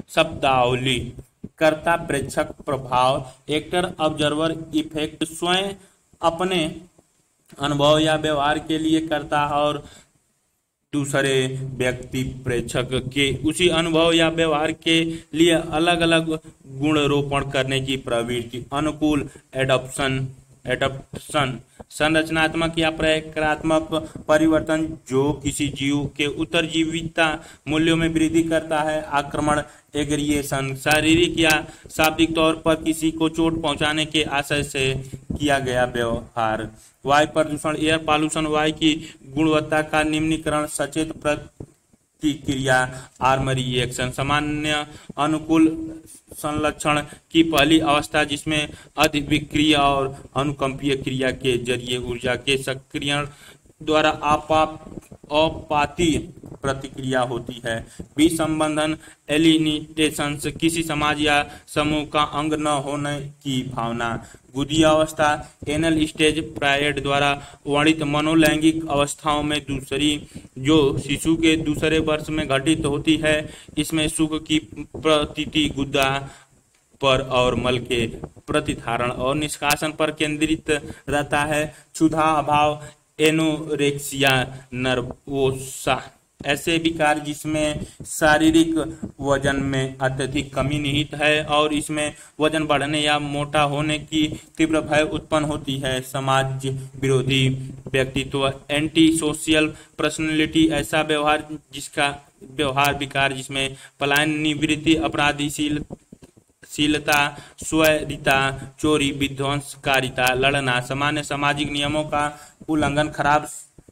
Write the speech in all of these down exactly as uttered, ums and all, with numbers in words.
शब्दावली। कर्ता प्रेक्षक प्रभाव, एक्टर ऑब्जर्वर इफेक्ट, स्वयं अपने अनुभव या व्यवहार के लिए कर्ता और दूसरे व्यक्ति प्रेक्षक के उसी अनुभव या व्यवहार के लिए अलग अलग गुणारोपण करने की प्रवृत्ति। अनुकूल एडॉप्शन एडॉप्शन संरचनात्मक या प्रकारात्मक परिवर्तन जो किसी जीव के उत्तरजीविता मूल्यों में वृद्धि करता है। आक्रमण एग्रिएशन शारीरिक या शाब्दिक तौर पर किसी को चोट पहुंचाने के आशय से किया गया व्यवहार। वायु प्रदूषण एयर पॉल्यूशन वायु की गुणवत्ता का निम्नीकरण सचेत प्रतिक्रिया आर्म रिएक्शन। सामान्य अनुकूल संलक्षण की पहली अवस्था जिसमें अधिविक्रिय और अनुकंपीय क्रिया के जरिए ऊर्जा के सक्रियण द्वारा आपाप अपाती प्रतिक्रिया होती है। विसंबंधन एलिनिटेशन किसी समाज या समूह का अंग न होने की भावना। गुदी अवस्था एनल स्टेज प्रायड द्वारा वर्णित मनोलैंगिक अवस्थाओं में दूसरी जो शिशु के दूसरे वर्ष में घटित होती है। इसमें सुख की प्रतीति गुदा पर और मल के प्रतिधारण और निष्कासन पर केंद्रित रहता है। क्षुधा अभाव एनोरेक्सिया नर्वोसा ऐसे विकार जिसमें शारीरिक वजन में अत्यधिक कमी निहित है और इसमें वजन बढ़ने या मोटा होने की तीव्र भय उत्पन्न होती है। समाज विरोधी व्यक्तित्व एंटी सोशल पर्सनैलिटी ऐसा व्यवहार जिसका व्यवहार विकार जिसमें पलायन निवृत्ति अपराधीशील शीलता स्वैरिता चोरी विध्वंसकारिता लड़ना सामान्य सामाजिक नियमों का उल्लंघन खराब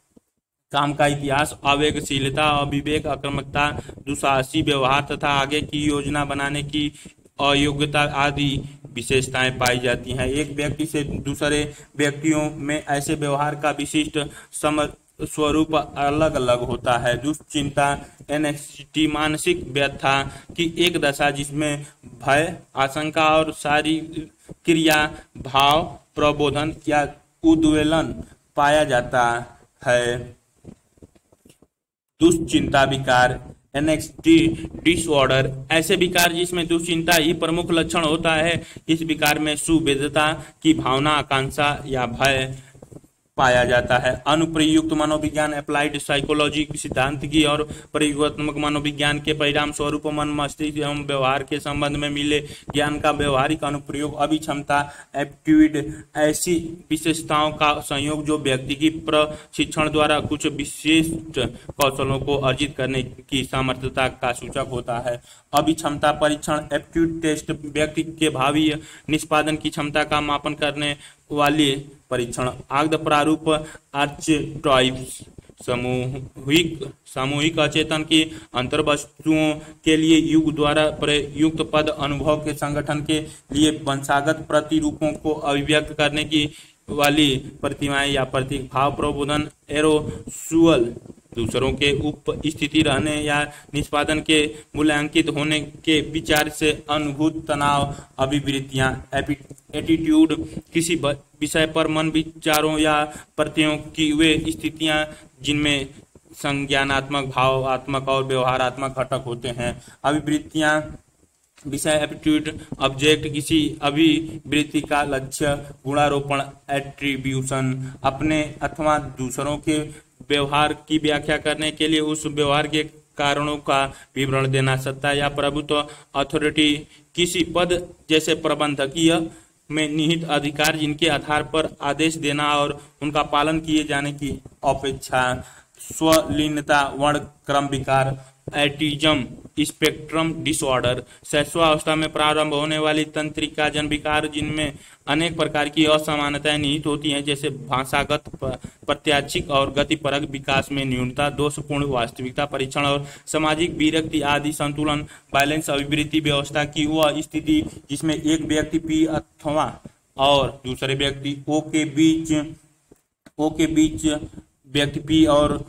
काम का इतिहास आवेगशीलता अविवेक आक्रामकता दुस्साहसी व्यवहार तथा आगे की योजना बनाने की अयोग्यता आदि विशेषताएं पाई जाती हैं। एक व्यक्ति से दूसरे व्यक्तियों में ऐसे व्यवहार का विशिष्ट सम स्वरूप अलग अलग होता है। दुश्चिंता एनेक्सिटी मानसिक व्यथा की एक दशा जिसमें भय आशंका और सारी क्रिया भाव प्रबोधन या उद्वेलन पाया जाता है। दुश्चिंता विकार एनेक्सिटी डिसऑर्डर ऐसे विकार जिसमें दुश्चिंता ही प्रमुख लक्षण होता है। इस विकार में सुवेद्यता की भावना आकांक्षा या भय पाया जाता है। अनुप्रयुक्त मनोविज्ञान अप्लाइड साइकोलॉजी सिद्धांत की और प्रयोगात्मक मनोविज्ञान के परिणाम स्वरूप मन मस्तिष्क एवं व्यवहार के संबंध में मिले ज्ञान का व्यवहारिक अनुप्रयोग अभिक्षमता एप्टीट्यूड ऐसी विशेषताओं का संयोग जो व्यक्ति की प्रशिक्षण द्वारा कुछ विशिष्ट कौशलों को अर्जित करने की सामर्थ्यता का सूचक होता है। अभिक्षमता परीक्षण एप्टीट्यूड टेस्ट व्यक्ति के भावी निष्पादन की क्षमता का मापन करने वाले परीक्षण। आग्ध प्रारूप आर्चेटाइप्स सामूहिक सामूहिक अचेतन की अंतर्वस्तुओं के लिए युग द्वारा प्रयुक्त पद अनुभव के संगठन के लिए वंशागत प्रतिरूपों को अभिव्यक्त करने की वाली प्रतिमाएं या प्रतीक। भाव प्रबोधन एरोसुअल दूसरों के उपस्थिति रहने या निष्पादन के मूल्यांकित होने के विचार से अनुभूत तनाव अभिवृत्तियां। एटीट्यूड किसी विषय पर मन विचारों या प्रत्ययों की वे स्थितियां जिनमें संज्ञानात्मक भावात्मक और व्यवहारात्मक घटक होते हैं। अभिवृत्तियां विषय एप्टीट्यूड ऑब्जेक्ट किसी अभिवृत्ति का लक्ष्य। गुणारोपण एट्रीब्यूशन अपने अथवा दूसरों के व्यवहार की व्याख्या करने के लिए उस व्यवहार के कारणों का विवरण देना। सत्ता या प्रभुत्व अथॉरिटी किसी पद जैसे प्रबंधकीय में निहित अधिकार जिनके आधार पर आदेश देना और उनका पालन किए जाने की अपेक्षा। स्वलीनता वर्ण क्रम विकार एटिज्म स्पेक्ट्रम डिसऑर्डर शैशवावस्था में प्रारंभ होने वाली तंत्रिका जन विकार जिनमें अनेक प्रकार की असमानताएं निहित होती हैं जैसे भाषागत प्रत्याशिक और गतिपरक विकास में न्यूनता दोषपूर्ण वास्तविकता परीक्षण और सामाजिक विरक्ति आदि। संतुलन बैलेंस अभिवृत्ति व्यवस्था की वह स्थिति जिसमें एक व्यक्ति पी अथवा और दूसरे व्यक्ति ओ के बीच ओ के बीच व्यक्ति पी और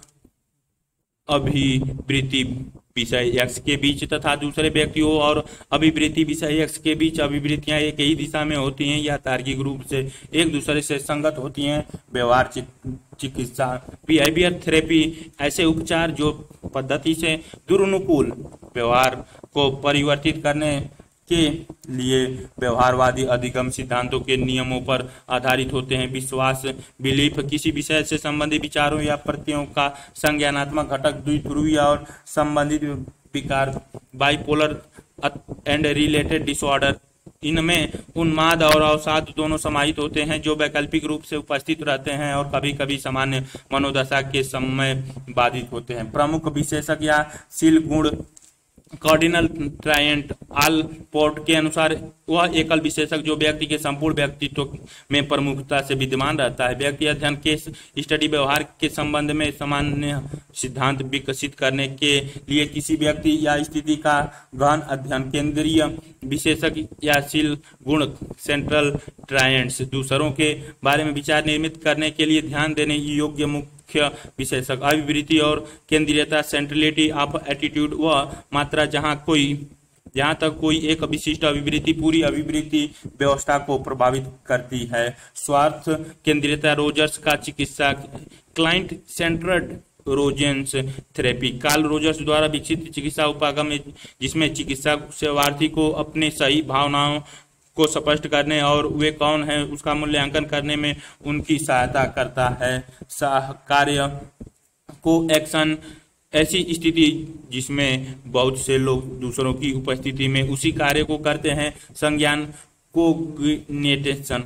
अभिवृत्ति विषय एक्स के बीच तथा दूसरे व्यक्तियों और अभिवृत्ति विषय एक्स के बीच अभिवृत्तियां एक ही दिशा में होती हैं या तार्किक रूप से एक दूसरे से संगत होती हैं। व्यवहार चिकित्सा बिहेवियर थेरेपी ऐसे उपचार जो पद्धति से दुरुनुकूल व्यवहार को परिवर्तित करने के लिए व्यवहारवादी अधिगम सिद्धांतों के नियमों पर आधारित होते हैं। विश्वास बिलीफ किसी विषय से संबंधित विचारों या प्रत्ययों का संज्ञानात्मक घटक द्विध्रुवीय और संबंधित विकार बाइपोलर एंड रिलेटेड डिसऑर्डर, इनमें उन्माद और अवसाद दोनों समाहित होते हैं जो वैकल्पिक रूप से उपस्थित रहते हैं और कभी कभी सामान्य मनोदशा के समय बाधित होते हैं। प्रमुख विशेषक या शील गुण कार्डिनल ट्रायंट आलपोर्ट के अनुसार वह एकल विशेषक जो व्यक्ति के संपूर्ण व्यक्तित्व में प्रमुखता से विद्यमान रहता है। व्यक्ति अध्ययन के स्टडी व्यवहार के संबंध में सामान्य सिद्धांत विकसित करने के लिए किसी व्यक्ति या स्थिति का गहन अध्ययन केंद्रीय विशेषक या शील गुण सेंट्रल ट्रायंट्स दूसरों के बारे में विचार निर्मित करने के लिए ध्यान देने योग्य मुख्य विशेषक अभिवृत्ति और केंद्रीयता सेंट्रलिटी ऑफ एटीट्यूड वह मात्रा जहां कोई जहां तक कोई एक विशिष्ट अभिवृत्ति पूरी अभिवृत्ति व्यवस्था को प्रभावित करती है। स्वार्थ केंद्रीयता रोजर्स का चिकित्सा client centred Rogers therapy Carl Rogers द्वारा विकसित चिकित्सा उपागम जिसमें चिकित्सा सेवार्थी को अपने सही भावनाओं को स्पष्ट करने और वे कौन हैं उसका मूल्यांकन करने में उनकी सहायता करता है। कार्य को एक्शन ऐसी स्थिति जिसमें बहुत से लोग दूसरों की उपस्थिति में उसी कार्य को करते हैं। संज्ञान कोग्निटेशन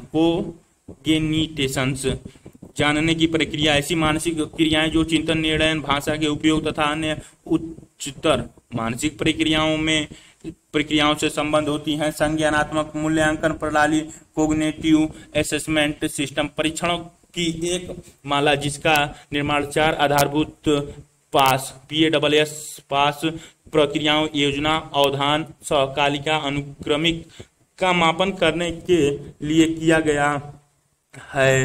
कोग्निटेशंस जानने की प्रक्रिया ऐसी मानसिक क्रियाएं जो चिंतन निर्णय भाषा के उपयोग तथा अन्य उच्चतर मानसिक प्रक्रियाओं में प्रक्रियाओं से संबंध होती हैं। संज्ञानात्मक मूल्यांकन प्रणाली कोग्निटिव असेसमेंट सिस्टम परीक्षणों की एक माला जिसका निर्माण चार आधारभूत PASS P A double S PASS प्रक्रियाओं योजना अवधान सहकालिका अनुक्रमिक का मापन करने के लिए किया गया है।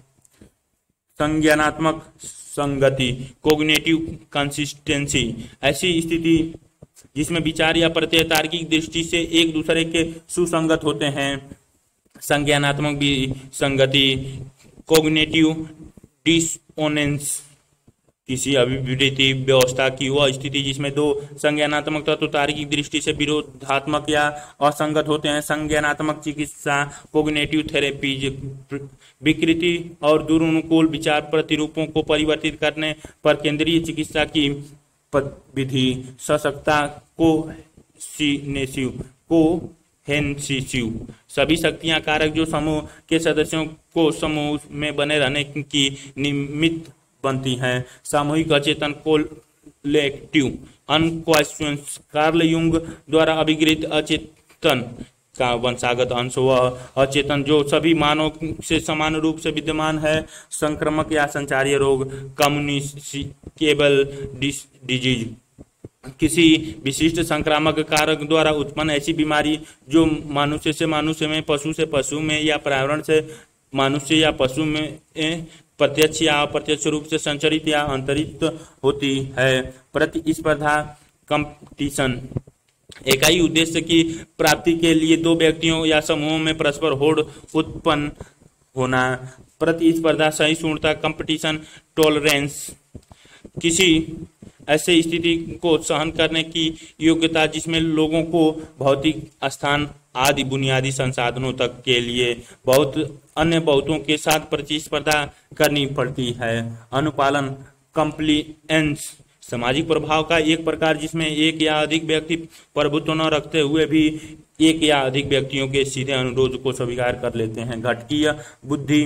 संज्ञानात्मक संगति कोग्निटिव कंसिस्टेंसी ऐसी स्थिति जिसमें विचार या प्रत्यय तार्किक दृष्टि से एक दूसरे के सुसंगत होते हैं। संज्ञानात्मक विसंगति कोग्निटिव डिसोनेंस किसी अभिवृत्ति व्यवस्था की वह स्थिति जिसमें दो संज्ञानात्मक तत्व तार्किक दृष्टि से विरोधात्मक या असंगत होते हैं। संज्ञानात्मक चिकित्सा कोग्निटिव थेरेपी विकृति और दुरानुकूल विचार प्रतिरूपों को परिवर्तित करने पर केंद्रीय चिकित्सा की विधि सशक्ता को सीनेसिव को हेनसिसिव सभी शक्तियां कारक जो समूह के सदस्यों को समूह में बने रहने की निमित्त बनती हैं। सामूहिक अचेतन कोलेक्टिव अनकॉन्शियस कार्ल युंग द्वारा अभिगृहित अचेतन का वंशागत अंश वह अचेतन जो सभी मानव से समान रूप से विद्यमान है। संक्रामक या संचारीय रोग कम्युनिकेबल डिजीज किसी विशिष्ट संक्रामक कारक द्वारा उत्पन्न ऐसी बीमारी जो मनुष्य से मनुष्य में पशु से पशु में या पर्यावरण से मनुष्य या पशु में प्रत्यक्ष या अप्रत्यक्ष रूप से संचरित या अंतरित होती है। प्रतिस्पर्धा कंपटीशन इकाई उद्देश्य की प्राप्ति के लिए दो व्यक्तियों या समूहों में परस्पर होड़ उत्पन्न होना। प्रतिस्पर्धा सहिष्णुता कंपटीशन टॉलरेंस किसी ऐसे स्थिति को सहन करने की योग्यता जिसमें लोगों को भौतिक स्थान आदि बुनियादी संसाधनों तक के लिए बहुत अन्य बहुतों के साथ प्रतिस्पर्धा करनी पड़ती है। अनुपालन कंप्लीएंस सामाजिक प्रभाव का एक प्रकार जिसमें एक या अधिक व्यक्ति प्रभुत्व न रखते हुए भी एक या अधिक व्यक्तियों के सीधे अनुरोध को स्वीकार कर लेते हैं। घटकीय बुद्धि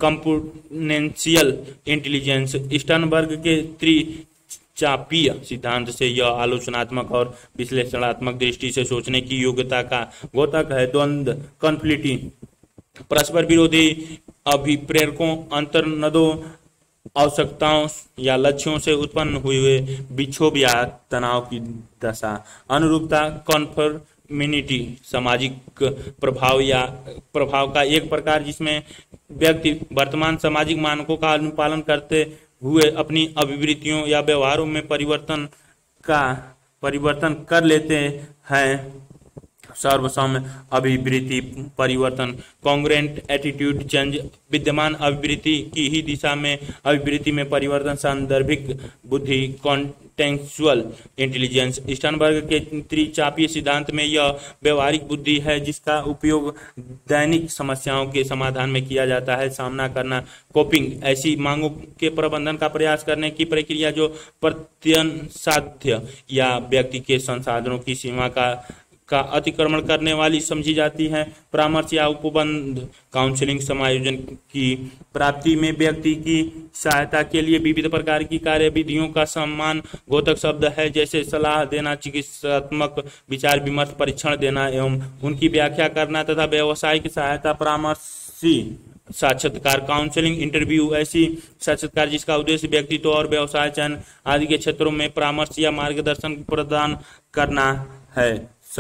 कंपोनेंशियल इंटेलिजेंस स्टर्नबर्ग के त्रिचापीय सिद्धांत से यह आलोचनात्मक और विश्लेषणात्मक दृष्टि से सोचने की योग्यता का द्योतक है। द्वंद्व कॉन्फ्लिक्टिंग परस्पर विरोधी अभिप्रेरकों अंतर्नदों आवश्यकताओं या लक्ष्यों से उत्पन्न हुए विक्षोभ या तनाव की दशा। अनुरूपता कॉन्फर्मिनिटी सामाजिक प्रभाव या प्रभाव का एक प्रकार जिसमें व्यक्ति वर्तमान सामाजिक मानकों का अनुपालन करते हुए अपनी अभिवृत्तियों या व्यवहारों में परिवर्तन का परिवर्तन कर लेते हैं। सर्वसम अभिवृत्ति परिवर्तन, कॉन्ग्रेंट एटीट्यूड चेंज, विद्यमान अभिवृत्ति की ही दिशा में अभिवृत्ति में परिवर्तन, सांदर्भिक बुद्धि, कॉन्टेक्चुअल इंटेलिजेंस। स्टर्नबर्ग के त्रिचापीय सिद्धांत में यह व्यवहारिक बुद्धि है जिसका उपयोग दैनिक समस्याओं के समाधान में किया जाता है। सामना करना, कोपिंग, ऐसी मांगों के प्रबंधन का प्रयास करने की प्रक्रिया जो प्रत्यनसाध्य या व्यक्ति के संसाधनों की सीमा का का अतिक्रमण करने वाली समझी जाती है। परामर्श या उपबंध, काउंसलिंग, समायोजन की प्राप्ति में व्यक्ति की सहायता के लिए विविध प्रकार की कार्यविधियों का सम्मान घोतक शब्द है, जैसे सलाह देना, चिकित्सात्मक विचार विमर्श, परीक्षण देना एवं उनकी व्याख्या करना तथा व्यावसायिक सहायता, परामर्शी साक्षात्कार, काउंसलिंग, इंटरव्यू, ऐसी साक्षात्कार जिसका उद्देश्य व्यक्तित्व और व्यवसाय चयन आदि के क्षेत्रों में परामर्श या मार्गदर्शन प्रदान करना है।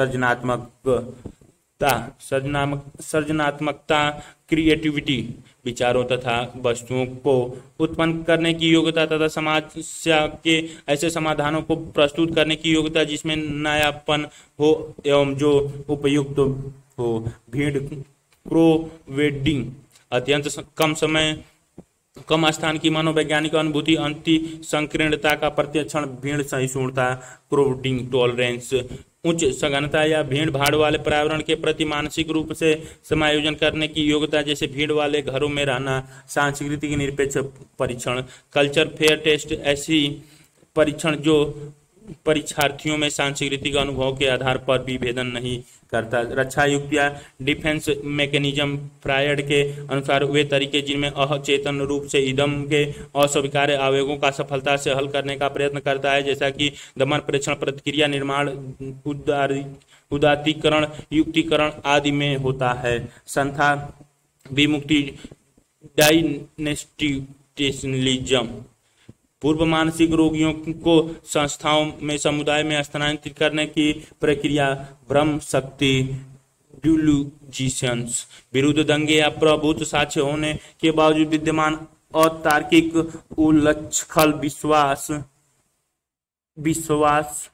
सृजनात्मकता सृजनात्मक सृजनात्मकता क्रिएटिविटी, विचारों तथा वस्तुओं को उत्पन्न करने की योग्यता तथा समस्या के ऐसे समाधानों को प्रस्तुत करने की योग्यता जिसमें नयापन हो एवं जो उपयुक्त हो। भीड़, क्रोवेडिंग, अत्यंत कम समय कम स्थान की मनोवैज्ञानिक अनुभूति, अंति संकीर्णता का प्रत्यक्षण, भीड़ सहिष्णुता, क्रोवेडिंग टॉलरेंस, उच्च सघनता या भीड़ भाड़ वाले पर्यावरण के प्रति मानसिक रूप से समायोजन करने की योग्यता, जैसे भीड़ वाले घरों में रहना, सांस्कृतिक निरपेक्ष परीक्षण, कल्चर फेयर टेस्ट, ऐसी परीक्षण जो परीक्षार्थियों में सांस्कृतिक अनुभव के आधार पर विभेदन नहीं करता। रक्षा युक्तियां, डिफेंस मैकेनिज्म, फ्रायड के अनुसार वे तरीके जिनमें अचेतन रूप से ईदम के अस्वीकार्य आवेगों का सफलता से हल करने का प्रयत्न करता है, जैसा कि दमन, प्रेक्षण, प्रतिक्रिया निर्माण, उदारी उदात्तीकरण, युक्तिकरण आदि में होता है। संथा विमुक्ति, डायनेस्टिटेशनलिज्म, पूर्व मानसिक रोगियों को संस्थाओं में समुदाय में स्थानांतरित करने की प्रक्रिया, भ्रम शक्ति, डिल्यूजन्स, विरुद्ध दंगे या प्रभुत्व साक्ष्य होने के बावजूद विद्यमान अतार्किक उलच्छल विश्वास विश्वास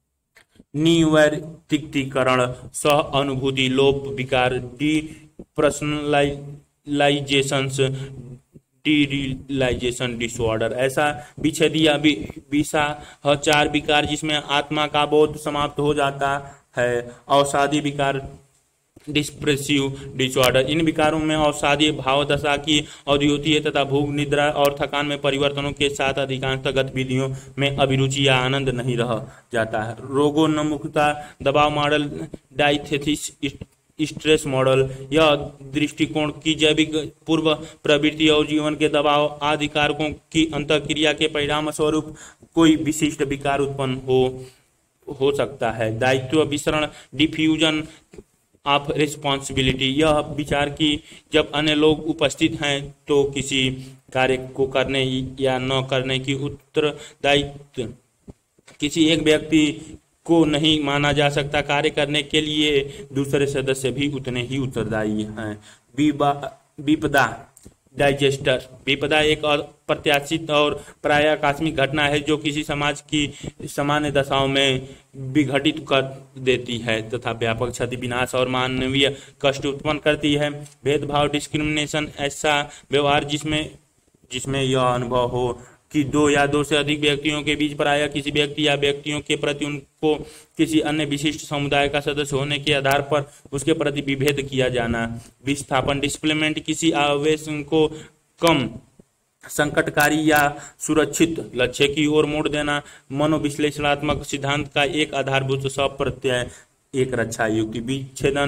निवर्तिकरण, सह अनुभूति, लोप, विकार, डी पर्सनलाइजेशंस, डीरियलाइजेशन डिसऑर्डर, ऐसा विच्छेदी या विषाचार विकार जिसमें आत्मा का बोध समाप्त हो जाता है। अवसादी विकार, डिस्प्रेसिव डिसऑर्डर, इन विकारों में अवसादी भावदशा की अवधि होती है तथा भूख, निद्रा और थकान में परिवर्तनों के साथ अधिकांशतः गतिविधियों में अभिरुचि या आनंद नहीं रह जाता है। रोगोन्मुखता, दबाव मॉडल, डायथेसिस स्ट्रेस मॉडल, यह दृष्टिकोण की जैविक पूर्व प्रवृत्ति और जीवन के दबाव आदि कारकों की अंतःक्रिया के परिणाम स्वरूप कोई विशिष्ट विकार उत्पन्न हो हो सकता है। दायित्व विसरण, डिफ्यूजन ऑफ रिस्पॉन्सिबिलिटी, यह विचार कि जब अन्य लोग उपस्थित हैं तो किसी कार्य को करने या न करने की उत्तरदायित्व किसी एक व्यक्ति को नहीं माना जा सकता, कार्य करने के लिए दूसरे सदस्य भी उतने ही उत्तरदायी हैं। विपदा, डाइजेस्टर, विपदा एक अप्रत्याशित और प्राय आकस्मिक घटना है जो किसी समाज की सामान्य दशाओं में विघटित कर देती है तथा व्यापक क्षति, विनाश और मानवीय कष्ट उत्पन्न करती है। भेदभाव, डिस्क्रिमिनेशन, ऐसा व्यवहार जिसमें जिसमें यह अनुभव हो कि दो या दो से अधिक व्यक्तियों के बीच प्रायः किसी व्यक्ति या व्यक्तियों के प्रति उनको किसी अन्य विशिष्ट समुदाय का सदस्य होने के आधार पर उसके प्रति विभेद किया जाना। विस्थापन, डिस्प्लेसमेंट, किसी आवेश को कम संकटकारी या सुरक्षित लक्ष्य की ओर मोड़ देना। मनोविश्लेषणात्मक सिद्धांत का एक आधारभूत सप्रत्यय, एक रक्षा युक्ति। विच्छेदन,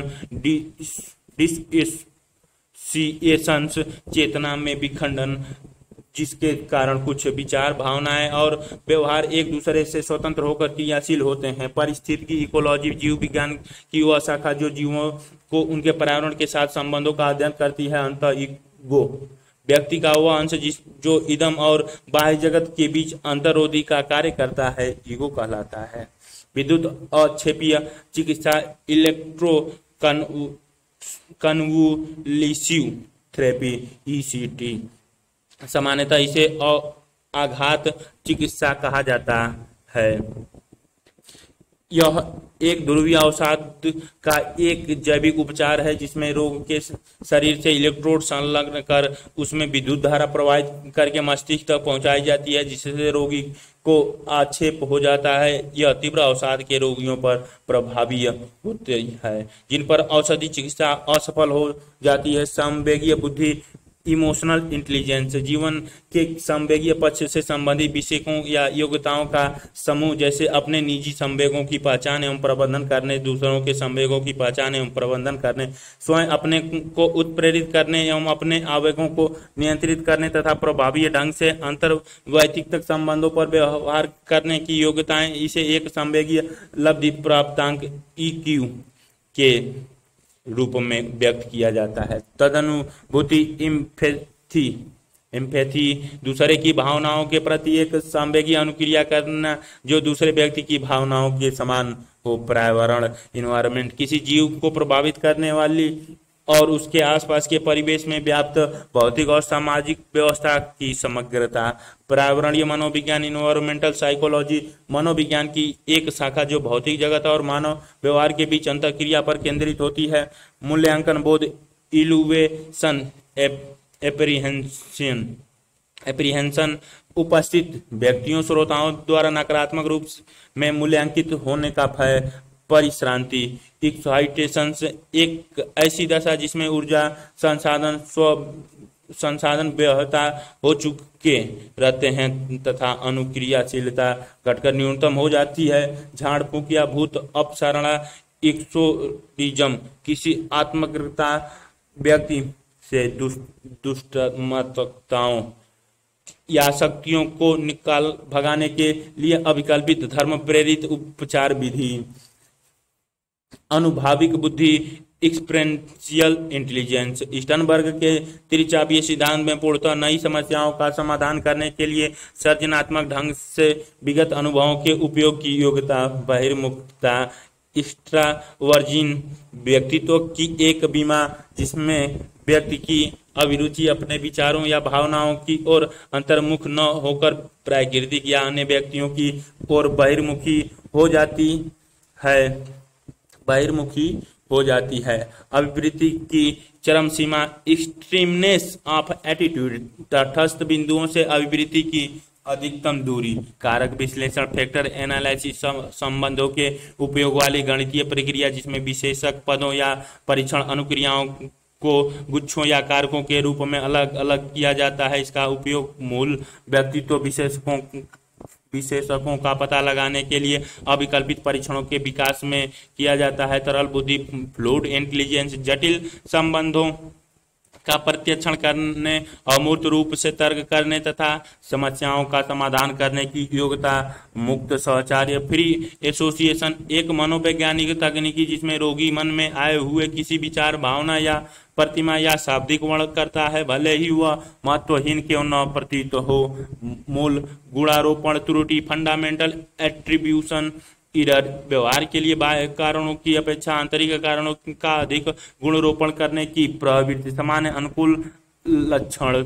डिसोसिएशंस, चेतना में विखंडन जिसके कारण कुछ विचार, भावनाएं और व्यवहार एक दूसरे से स्वतंत्र होकर क्रियाशील होते हैं। परिस्थितिकी इकोलॉजी, जीव विज्ञान की वह शाखा जो जीवों को उनके पर्यावरण के साथ संबंधों का अध्ययन करती है। अंत ईगो, व्यक्ति का वह अंश जिस जो इदम और बाह्य जगत के बीच अंतरोधि का कार्य करता है, ईगो कहलाता है। विद्युत अक्षेपीय चिकित्सा, electro convulsive therapy, E C T, सामान्यतः इसे आघात चिकित्सा कहा जाता है। यह एक ध्रुवीय अवसाद का एक जैविक उपचार है जिसमें रोग के शरीर से इलेक्ट्रोड संलग्न कर उसमें विद्युत धारा प्रवाहित करके मस्तिष्क तक पहुंचाई जाती है, जिससे रोगी को आक्षेप हो जाता है। यह तीव्र अवसाद के रोगियों पर प्रभावी होती है जिन पर औषधि चिकित्सा असफल हो जाती है। संवेगीय बुद्धि इमोशनल इंटेलिजेंस जीवन के संवेगीय पक्ष से संबंधित विषयों या योग्यताओं का समूह, जैसे अपने निजी संवेगों की पहचान एवं प्रबंधन करने, दूसरों के संवेगों की पहचान एवं प्रबंधन करने, स्वयं अपने को उत्प्रेरित करने एवं अपने आवेगों को नियंत्रित करने तथा प्रभावी ढंग से अंतर्वैयक्तिक संबंधों पर व्यवहार करने की योग्यताएं। इसे एक संवेगीय लब्धि प्राप्तांक ई क्यू के रूप में व्यक्त किया जाता है। तदनुभूति इम्पैथी एम्पैथी दूसरे की भावनाओं के प्रति एक संवेगी अनुक्रिया करना जो दूसरे व्यक्ति की भावनाओं के समान हो। पर्यावरण इन्वायरमेंट किसी जीव को प्रभावित करने वाली और उसके आसपास के परिवेश में व्याप्त भौतिक और सामाजिक व्यवस्था की समग्रता। पर्यावरणीय मनोविज्ञान इन्वायरमेंटल साइकोलॉजी मनोविज्ञान की एक शाखा जो भौतिक जगत और मानव व्यवहार के बीच अंतःक्रिया पर केंद्रित होती है। मूल्यांकन बोध इलुवेशन एप्रीहेंशन एप्रीहेंशन उपस्थित व्यक्तियों श्रोताओं द्वारा नकारात्मक रूप में मूल्यांकित होने का भय। परिश्रांति एक्साइटेशन एक ऐसी दशा जिसमें ऊर्जा संसाधन स्व संसाधन व्यवहार हो चुके रहते हैं तथा अनुक्रियाशीलता घटकर न्यूनतम हो जाती है। झाड़ फूक या भूत अपसरणा एक्सोरिज्म किसी आत्मकृता व्यक्ति से दुष्ट दुष्टमतताओं या शक्तियों को निकाल भगाने के लिए अविकल्पित धर्म प्रेरित उपचार विधि। अनुभाविक बुद्धि एक्सपेरेंशियल इंटेलिजेंस स्टर्नबर्ग के त्रिचापीय सिद्धांत में पूर्णतः नई समस्याओं का समाधान करने के लिए सृजनात्मक ढंग से विगत अनुभवों के उपयोग की योग्यता। बहिर्मुखता एक्स्ट्रावर्जिन व्यक्तित्व की एक बीमा जिसमें व्यक्ति की अभिरुचि अपने विचारों या भावनाओं की ओर अंतर्मुख न होकर प्राकृतिक या अन्य व्यक्तियों की ओर बहिर्मुखी हो जाती है बहिर्मुखी हो जाती है। अभिवृत्ति की चरम सीमा एक्सट्रीमनेस ऑफ एटीट्यूड तटस्थ बिंदुओं से अभिवृत्ति की अधिकतम दूरी। कारक विश्लेषण फैक्टर एनालिसिस संबंधों के उपयोग वाली गणितीय प्रक्रिया जिसमें विशेषक पदों या परीक्षण अनुक्रियाओं को गुच्छों या कारकों के रूप में अलग अलग किया जाता है। इसका उपयोग मूल व्यक्तित्व विशेषकों विशेषकों का पता लगाने के लिए अविकल्पित परीक्षणों के विकास में किया जाता है। तरल बुद्धि फ्लूइड इंटेलिजेंस जटिल संबंधों का प्रत्यक्षण करने, अमूर्त रूप से तर्क करने तथा समस्याओं का समाधान करने की योग्यता। मुक्त सहचार्य फ्री एसोसिएशन एक मनोवैज्ञानिक तकनीकी जिसमें रोगी मन में आए हुए किसी विचार, भावना या प्रतिमा या शाब्दिक वर्ण करता है, भले ही वह महत्वहीन क्यों न प्रतीत हो। मूल गुणारोपण त्रुटि फंडामेंटल एट्रीब्यूशन इरर व्यवहार के लिए बाह्य कारणों की अपेक्षा आंतरिक कारणों का अधिक गुणरोपण करने की प्रवृत्ति। सामान्य अनुकूल लक्षण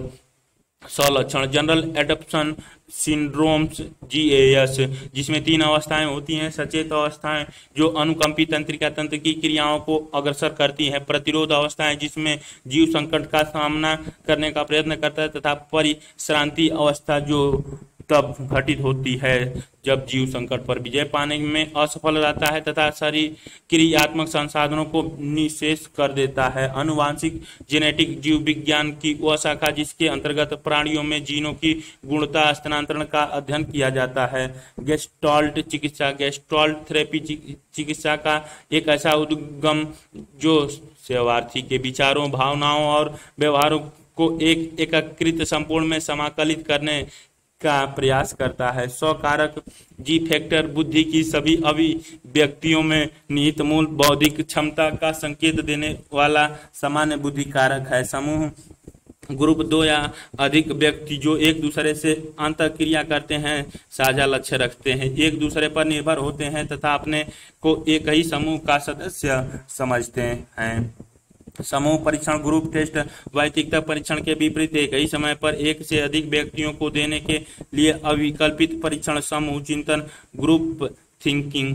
सलक्षण general adaptation syndromes G A S जिसमें तीन अवस्थाएं होती हैं। सचेत अवस्थाएं जो अनुकंपी तंत्रिका तंत्र की क्रियाओं को अग्रसर करती हैं। प्रतिरोध अवस्थाएं जिसमें जीव संकट का सामना करने का प्रयत्न करता है तथा परिश्रांति अवस्था जो तब घटित होती है जब जीव संकट पर विजय पाने में असफल रहता है तथा शरीर क्रियात्मक संसाधनों को निःशेष कर देता है। अनुवांशिक जेनेटिक जीव विज्ञान की वह शाखा जिसके अंतर्गत प्राणियों में जीनों की गुणता हस्तांतरण का अध्ययन किया जाता है। गेस्टाल्ट चिकित्सा गेस्टाल्ट थेरेपी चिकित्सा का एक ऐसा उद्गम जो सेवार्थी के विचारों, भावनाओं और व्यवहारों को एक एकीकृत संपूर्ण में समाकलित करने का प्रयास करता है। सौ कारक जी फैक्टर बुद्धि की सभी अभिव्यक्तियों में निहित मूल बौद्धिक क्षमता का संकेत देने वाला सामान्य बुद्धि कारक है। समूह ग्रुप दो या अधिक व्यक्ति जो एक दूसरे से अंतःक्रिया करते हैं, साझा लक्ष्य रखते हैं, एक दूसरे पर निर्भर होते हैं तथा अपने को एक ही समूह का सदस्य समझते हैं। समूह परीक्षण ग्रुप टेस्ट वैयक्तिकता परीक्षण के विपरीत एक ही समय पर एक से अधिक व्यक्तियों को देने के लिए अविकल्पित परीक्षण समूह चिंतन ग्रुप थिंकिंग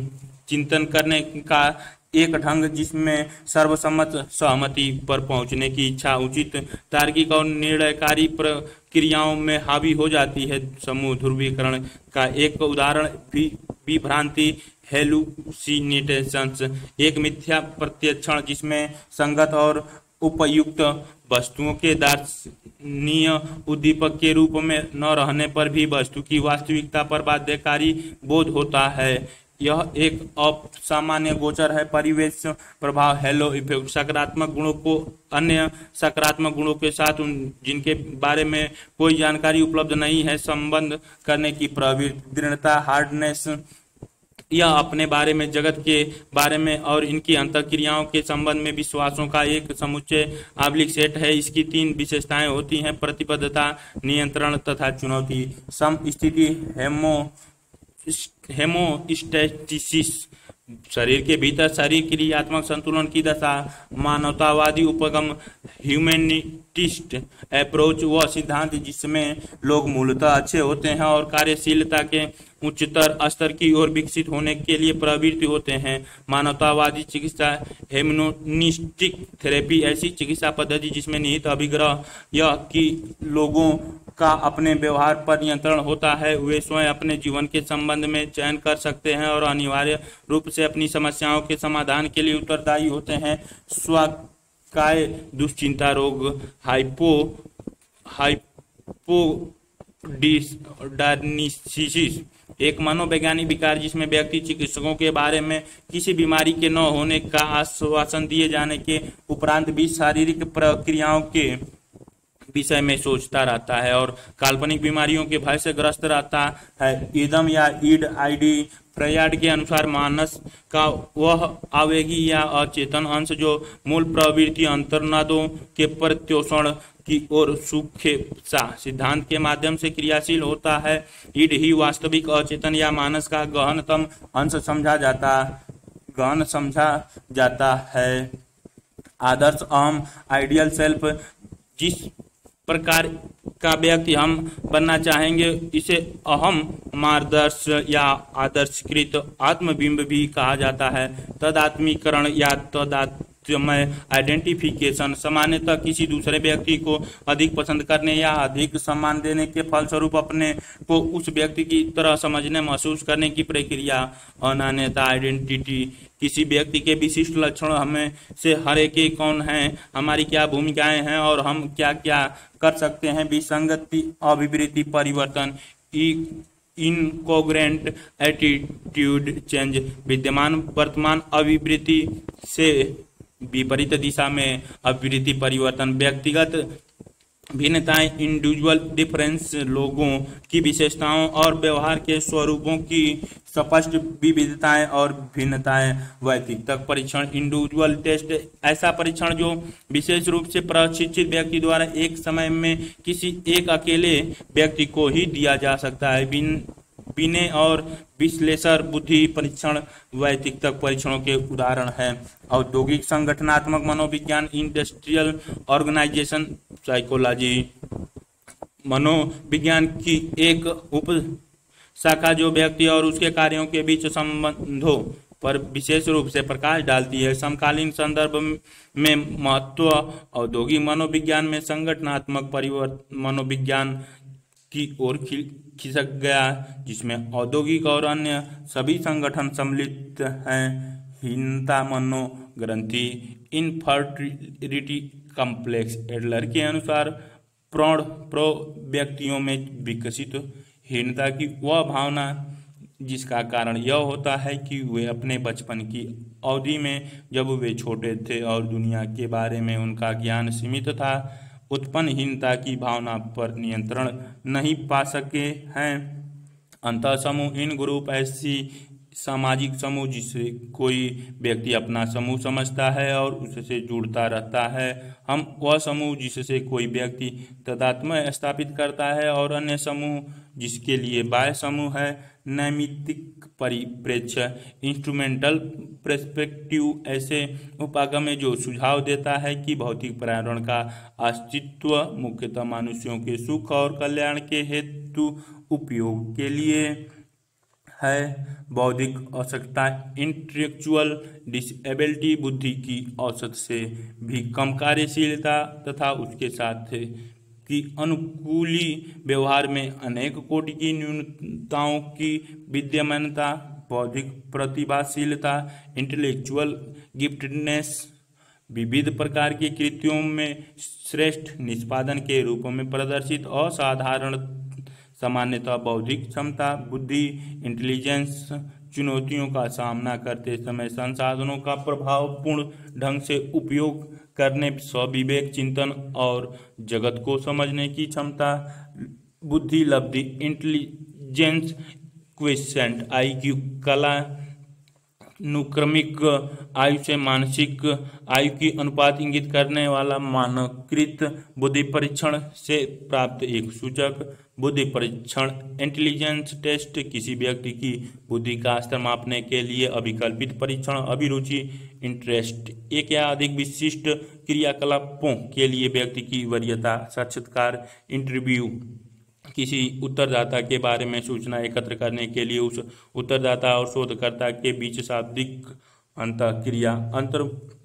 चिंतन करने का एक ढंग जिसमें सर्वसम्मत सहमति पर पहुंचने की इच्छा उचित तार्किक और निर्णयकारी प्रक्रियाओं में हावी हो जाती है। समूह ध्रुवीकरण का एक उदाहरण भी विभ्रांति हेलुसिनेशंस, एक मिथ्या प्रत्यक्षण जिसमें संगत और उपयुक्त वस्तुओं के दर्शनीय उद्दीपक के रूप में न रहने पर भी वस्तु की वास्तविकता पर बाध्यकारी बोध होता है। यह एक असामान्य गोचर है। परिवेश प्रभाव हेलो इफेक्ट सकारात्मक गुणों को अन्य सकारात्मक गुणों के साथ उन जिनके बारे में कोई जानकारी उपलब्ध नहीं है संबंध करने की प्रवृत्ति, दृढ़ता, हार्डनेस, यह अपने बारे में, जगत के बारे में और इनकी अंतःक्रियाओं के संबंध में विश्वासों का एक समुच्चय आबलिक सेट है। इसकी तीन विशेषताएं होती हैं: प्रतिबद्धता, नियंत्रण तथा चुनौती। सम स्थिति हेमो हेमोस्टैटिसिस, शरीर के भीतर शरीर क्रियात्मक संतुलन की दशा। मानवतावादी उपगम ह्यूमैनिटिस्ट अप्रोच, वह सिद्धांत जिसमें लोग मूलतः अच्छे होते हैं और कार्यशीलता के उच्चतर स्तर की ओर विकसित होने के लिए प्रवृत्ति होते हैं। मानवतावादी चिकित्सा ह्यूमनिस्टिक थेरेपी, ऐसी चिकित्सा पद्धति जिसमें निहित अभिग्रह यह कि लोगों का अपने व्यवहार पर नियंत्रण होता है, वे स्वयं अपने जीवन के संबंध में चयन कर सकते हैं और अनिवार्य रूप से अपनी समस्याओं के समाधान के लिए उत्तरदायी होते हैं। स्वाकाय दुश्चिंता रोग, हाइपो हाइपोडायग्नोसिस, एक मनोवैज्ञानिक विकार जिसमें व्यक्ति चिकित्सकों के बारे में किसी बीमारी के न होने का आश्वासन दिए जाने के उपरांत भी शारीरिक प्रक्रियाओं के विषय में सोचता रहता है और काल्पनिक बीमारियों के भय से ग्रस्त रहता है। इदम या ईड आईडी फ्रॉयड के अनुसार मानस का वह आवेगी या अचेतन अंश जो मूल प्रवृत्ति अंतर्नादों के प्रत्योषण की ओर सुखेसा सिद्धांत के माध्यम से क्रियाशील होता है। ईड ही वास्तविक अचेतन या मानस का गहनतम अंश समझा जाता गहन समझा जाता है। आदर्श अहम, आइडियल सेल्फ, जिस प्रकार का व्यक्ति हम बनना चाहेंगे इसे अहम मार्गदर्श या आदर्शकृत आत्मबिंब भी कहा जाता है। तदात्मीकरण या तदात्मय आइडेंटिफिकेशन, सामान्यतः किसी दूसरे व्यक्ति को अधिक पसंद करने या अधिक सम्मान देने के फलस्वरूप अपने को उस व्यक्ति की तरह समझने महसूस करने की प्रक्रिया। अनन्यता आइडेंटिटी, किसी व्यक्ति के विशिष्ट लक्षण हमें से हर एक कौन है, हमारी क्या भूमिकाएं हैं और हम क्या क्या कर सकते हैं। विसंगति अभिवृत्ति परिवर्तन, इनकोग्रेंट एटीट्यूड चेंज, विद्यमान वर्तमान अभिवृत्ति से विपरीत दिशा में अभिवृत्ति परिवर्तन। व्यक्तिगत भिन्नताएं, इंडिविजुअल डिफरेंस, लोगों की विशेषताओं और व्यवहार के स्वरूपों की स्पष्ट विविधताएं और भिन्नताएं। व्यक्तिगत परीक्षण, इंडिविजुअल टेस्ट, ऐसा परीक्षण जो विशेष रूप से प्रशिक्षित व्यक्ति द्वारा एक समय में किसी एक अकेले व्यक्ति को ही दिया जा सकता है। विनय और विश्लेषण बुद्धि परीक्षण व्यक्तिगत परीक्षणों के उदाहरण हैं। औद्योगिक संगठनात्मक मनोविज्ञान, इंडस्ट्रियल ऑर्गेनाइजेशन साइकोलॉजी, मनोविज्ञान की एक उप शाखा जो व्यक्ति और उसके कार्यों के बीच संबंधों पर विशेष रूप से प्रकाश डालती है। समकालीन संदर्भ में महत्व औद्योगिक मनोविज्ञान में संगठनात्मक परिवर्तन मनोविज्ञान की ओर खिसक गया, जिसमें औद्योगिक और अन्य सभी संगठन सम्मिलित हैं। हीनता मनोग्रंथि, इनफर्टिलिटी कॉम्प्लेक्स, एडलर के अनुसार प्रौढ़ प्रो व्यक्तियों में विकसित हीनता की वह भावना जिसका कारण यह होता है कि वे अपने बचपन की अवधि में जब वे छोटे थे और दुनिया के बारे में उनका ज्ञान सीमित था, उत्पन्न हीनता की भावना पर नियंत्रण नहीं पा सके हैं। अंतः समूह, इन ग्रुप ऐसी सामाजिक समूह जिसे कोई व्यक्ति अपना समूह समझता है और उससे जुड़ता रहता है। हम वह समूह जिससे कोई व्यक्ति तदात्म्य स्थापित करता है और अन्य समूह जिसके लिए बाह्य समूह है। नैमित्तिक परिप्रेक्ष्य, इंस्ट्रूमेंटल पर्सपेक्टिव, ऐसे उपागम है जो सुझाव देता है कि भौतिक पर्यावरण का अस्तित्व मुख्यतः मनुष्यों के सुख और कल्याण के हेतु उपयोग के लिए है। बौद्धिक आवश्यकता इंटेलेक्चुअल डिसेबिलिटी बुद्धि की औसत से भी कम कार्यशीलता तथा उसके साथ की अनुकूली व्यवहार में अनेक कोटि की न्यूनताओं की विद्यमानता। बौद्धिक प्रतिभाशीलता इंटेलेक्चुअल गिफ्टेडनेस विविध प्रकार के कृत्यों में श्रेष्ठ निष्पादन के रूप में प्रदर्शित असाधारण सामान्यतः बौद्धिक क्षमता बुद्धि इंटेलिजेंस चुनौतियों का सामना करते समय संसाधनों का प्रभावपूर्ण ढंग से उपयोग करने स्वविवेक चिंतन और जगत को समझने की क्षमता बुद्धि लब्धि इंटेलिजेंस क्वेश्चन आई क्यू कला अनुक्रमिक आयु से मानसिक आयु की अनुपात इंगित करने वाला मानकीकृत बुद्धि परीक्षण से प्राप्त एक सूचक बुद्धि परीक्षण इंटेलिजेंस टेस्ट किसी व्यक्ति की बुद्धि का स्तर मापने के लिए अभिकल्पित परीक्षण अभिरुचि इंटरेस्ट एक या अधिक विशिष्ट क्रियाकलापों के लिए व्यक्ति की वरीयता साक्षात्कार इंटरव्यू किसी उत्तरदाता के बारे में सूचना एकत्र करने के लिए उस उत्तरदाता और शोधकर्ता के बीच शाब्दिक अंतःक्रिया अंतर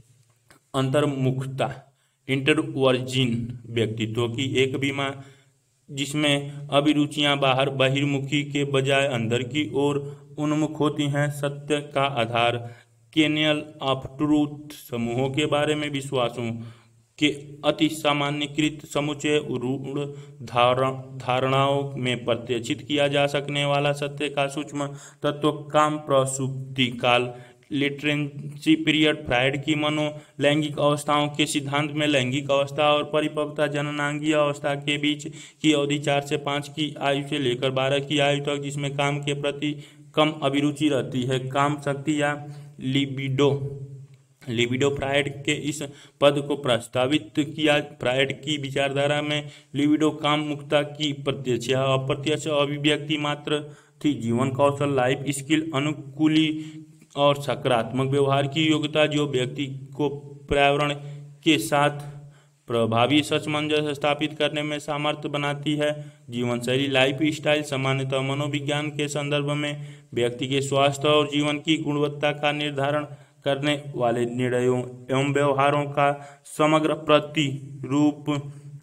अंतर्मुखता इंटरवर्जिन व्यक्तित्व की एक बीमा जिसमें अभिरुचियां बाहर बहिर्मुखी के बजाय अंदर की ओर उन्मुख होती हैं। सत्य का आधार केनियल ऑफ ट्रूथ समूहों के बारे में विश्वासों के अति सामान्यकृत समुच्चय रूढ़ धारणाओं में प्रत्याशित किया जा सकने वाला सत्य का सूक्ष्म तत्व काम प्रसूति काल लेटेंसी पीरियड फ्रायड की मनो लैंगिक अवस्थाओं के सिद्धांत में लैंगिक अवस्था और परिपक्वता जननांगीय अवस्था के बीच की अवधि चार से पाँच की आयु से लेकर बारह की आयु तक जिसमें काम के प्रति कम अभिरुचि रहती है। काम शक्ति या लिबिडो लिबिडो फ्रायड के इस पद को प्रस्तावित किया। फ्रायड की विचारधारा में लिबिडो काम मुक्ता की प्रत्यक्ष या अप्रत्यक्ष अभिव्यक्ति मात्र थी। जीवन कौशल लाइफ स्किल अनुकूली और सकारात्मक व्यवहार की योग्यता जो व्यक्ति को पर्यावरण के साथ प्रभावी सामंजस्य स्थापित करने में सामर्थ्य बनाती है। जीवन शैली लाइफ स्टाइल सामान्यतः मनोविज्ञान के संदर्भ में व्यक्ति के स्वास्थ्य और जीवन की गुणवत्ता का निर्धारण करने वाले निर्णयों एवं व्यवहारों का समग्र प्रतिरूप।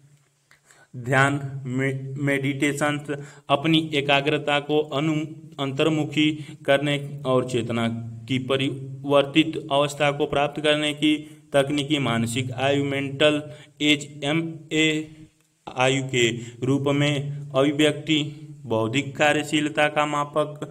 ध्यान मेडिटेशन अपनी एकाग्रता को अनु अंतर्मुखी करने और चेतना की परिवर्तित अवस्था को प्राप्त करने की तकनीकी मानसिक आयु मेंटल एज एम ए आयु के रूप में अभिव्यक्ति बौद्धिक कार्यशीलता का मापक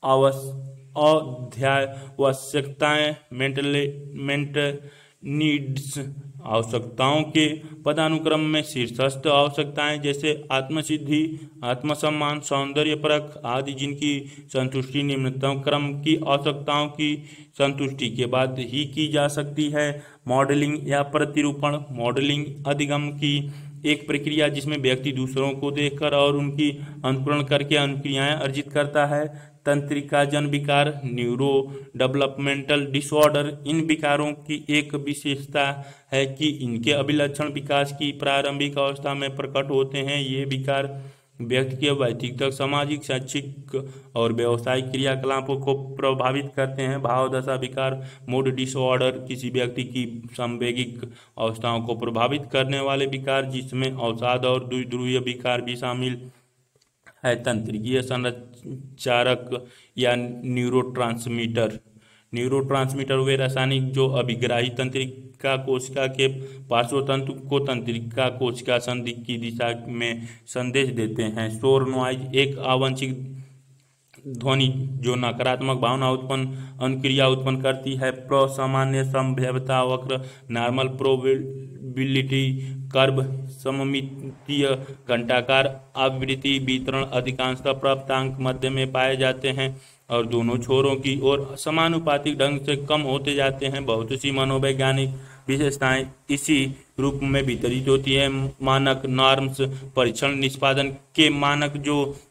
अध्यावश्यकताएं मेंटल मेंटल नीड्स आवश्यकताओं के पदानुक्रम में शीर्षस्थ आवश्यकताएं जैसे आत्मसिद्धि आत्मसम्मान सौंदर्य परख आदि जिनकी संतुष्टि निम्नतम क्रम की आवश्यकताओं की संतुष्टि के बाद ही की जा सकती है। मॉडलिंग या प्रतिरूपण मॉडलिंग अधिगम की एक प्रक्रिया जिसमें व्यक्ति दूसरों को देखकर और उनकी अनुकरण करके अनुक्रियाएं अर्जित करता है। तंत्रिका जन विकार न्यूरो डेवलपमेंटल डिसऑर्डर इन विकारों की एक विशेषता है कि इनके अभिलक्षण विकास की प्रारंभिक अवस्था में प्रकट होते हैं। ये विकार व्यक्ति के व्यक्तिगत सामाजिक शैक्षिक और व्यावसायिक क्रियाकलापों को प्रभावित करते हैं। भावदशा विकार मूड डिसऑर्डर किसी व्यक्ति की संवेगिक अवस्थाओं को प्रभावित करने वाले विकार जिसमें अवसाद और द्विध्रुवीय विकार भी शामिल है। तंत्रिकीय संचारक या न्यूरोट्रांसमीटर न्यूरोट्रांसमीटर वे रासायनिक जो अभिग्राही तंत्रिका कोशिका के पार्श्वतंतु को तंत्रिका कोशिका संधि की दिशा में संदेश देते हैं। शोर नॉइज एक आवांशिक ध्वनि जो नकारात्मक भावना उत्पन्न अनुक्रिया उत्पन्न करती है। प्रसामान्य संभाव्यता वक्र नॉर्मल प्रोबेबिलिटी कर्व सममितीय घंटाकार आवृत्ति वितरण अधिकांशतः प्राप्तांक मध्य में पाए जाते हैं और दोनों छोरों की ओर समानुपातिक ढंग से कम होते जाते हैं। बहुत सी मनोवैज्ञानिक विशेषताएं इसी रूप में वितरित होती है। मानक नॉर्म्स परीक्षण निष्पादन के मानक जो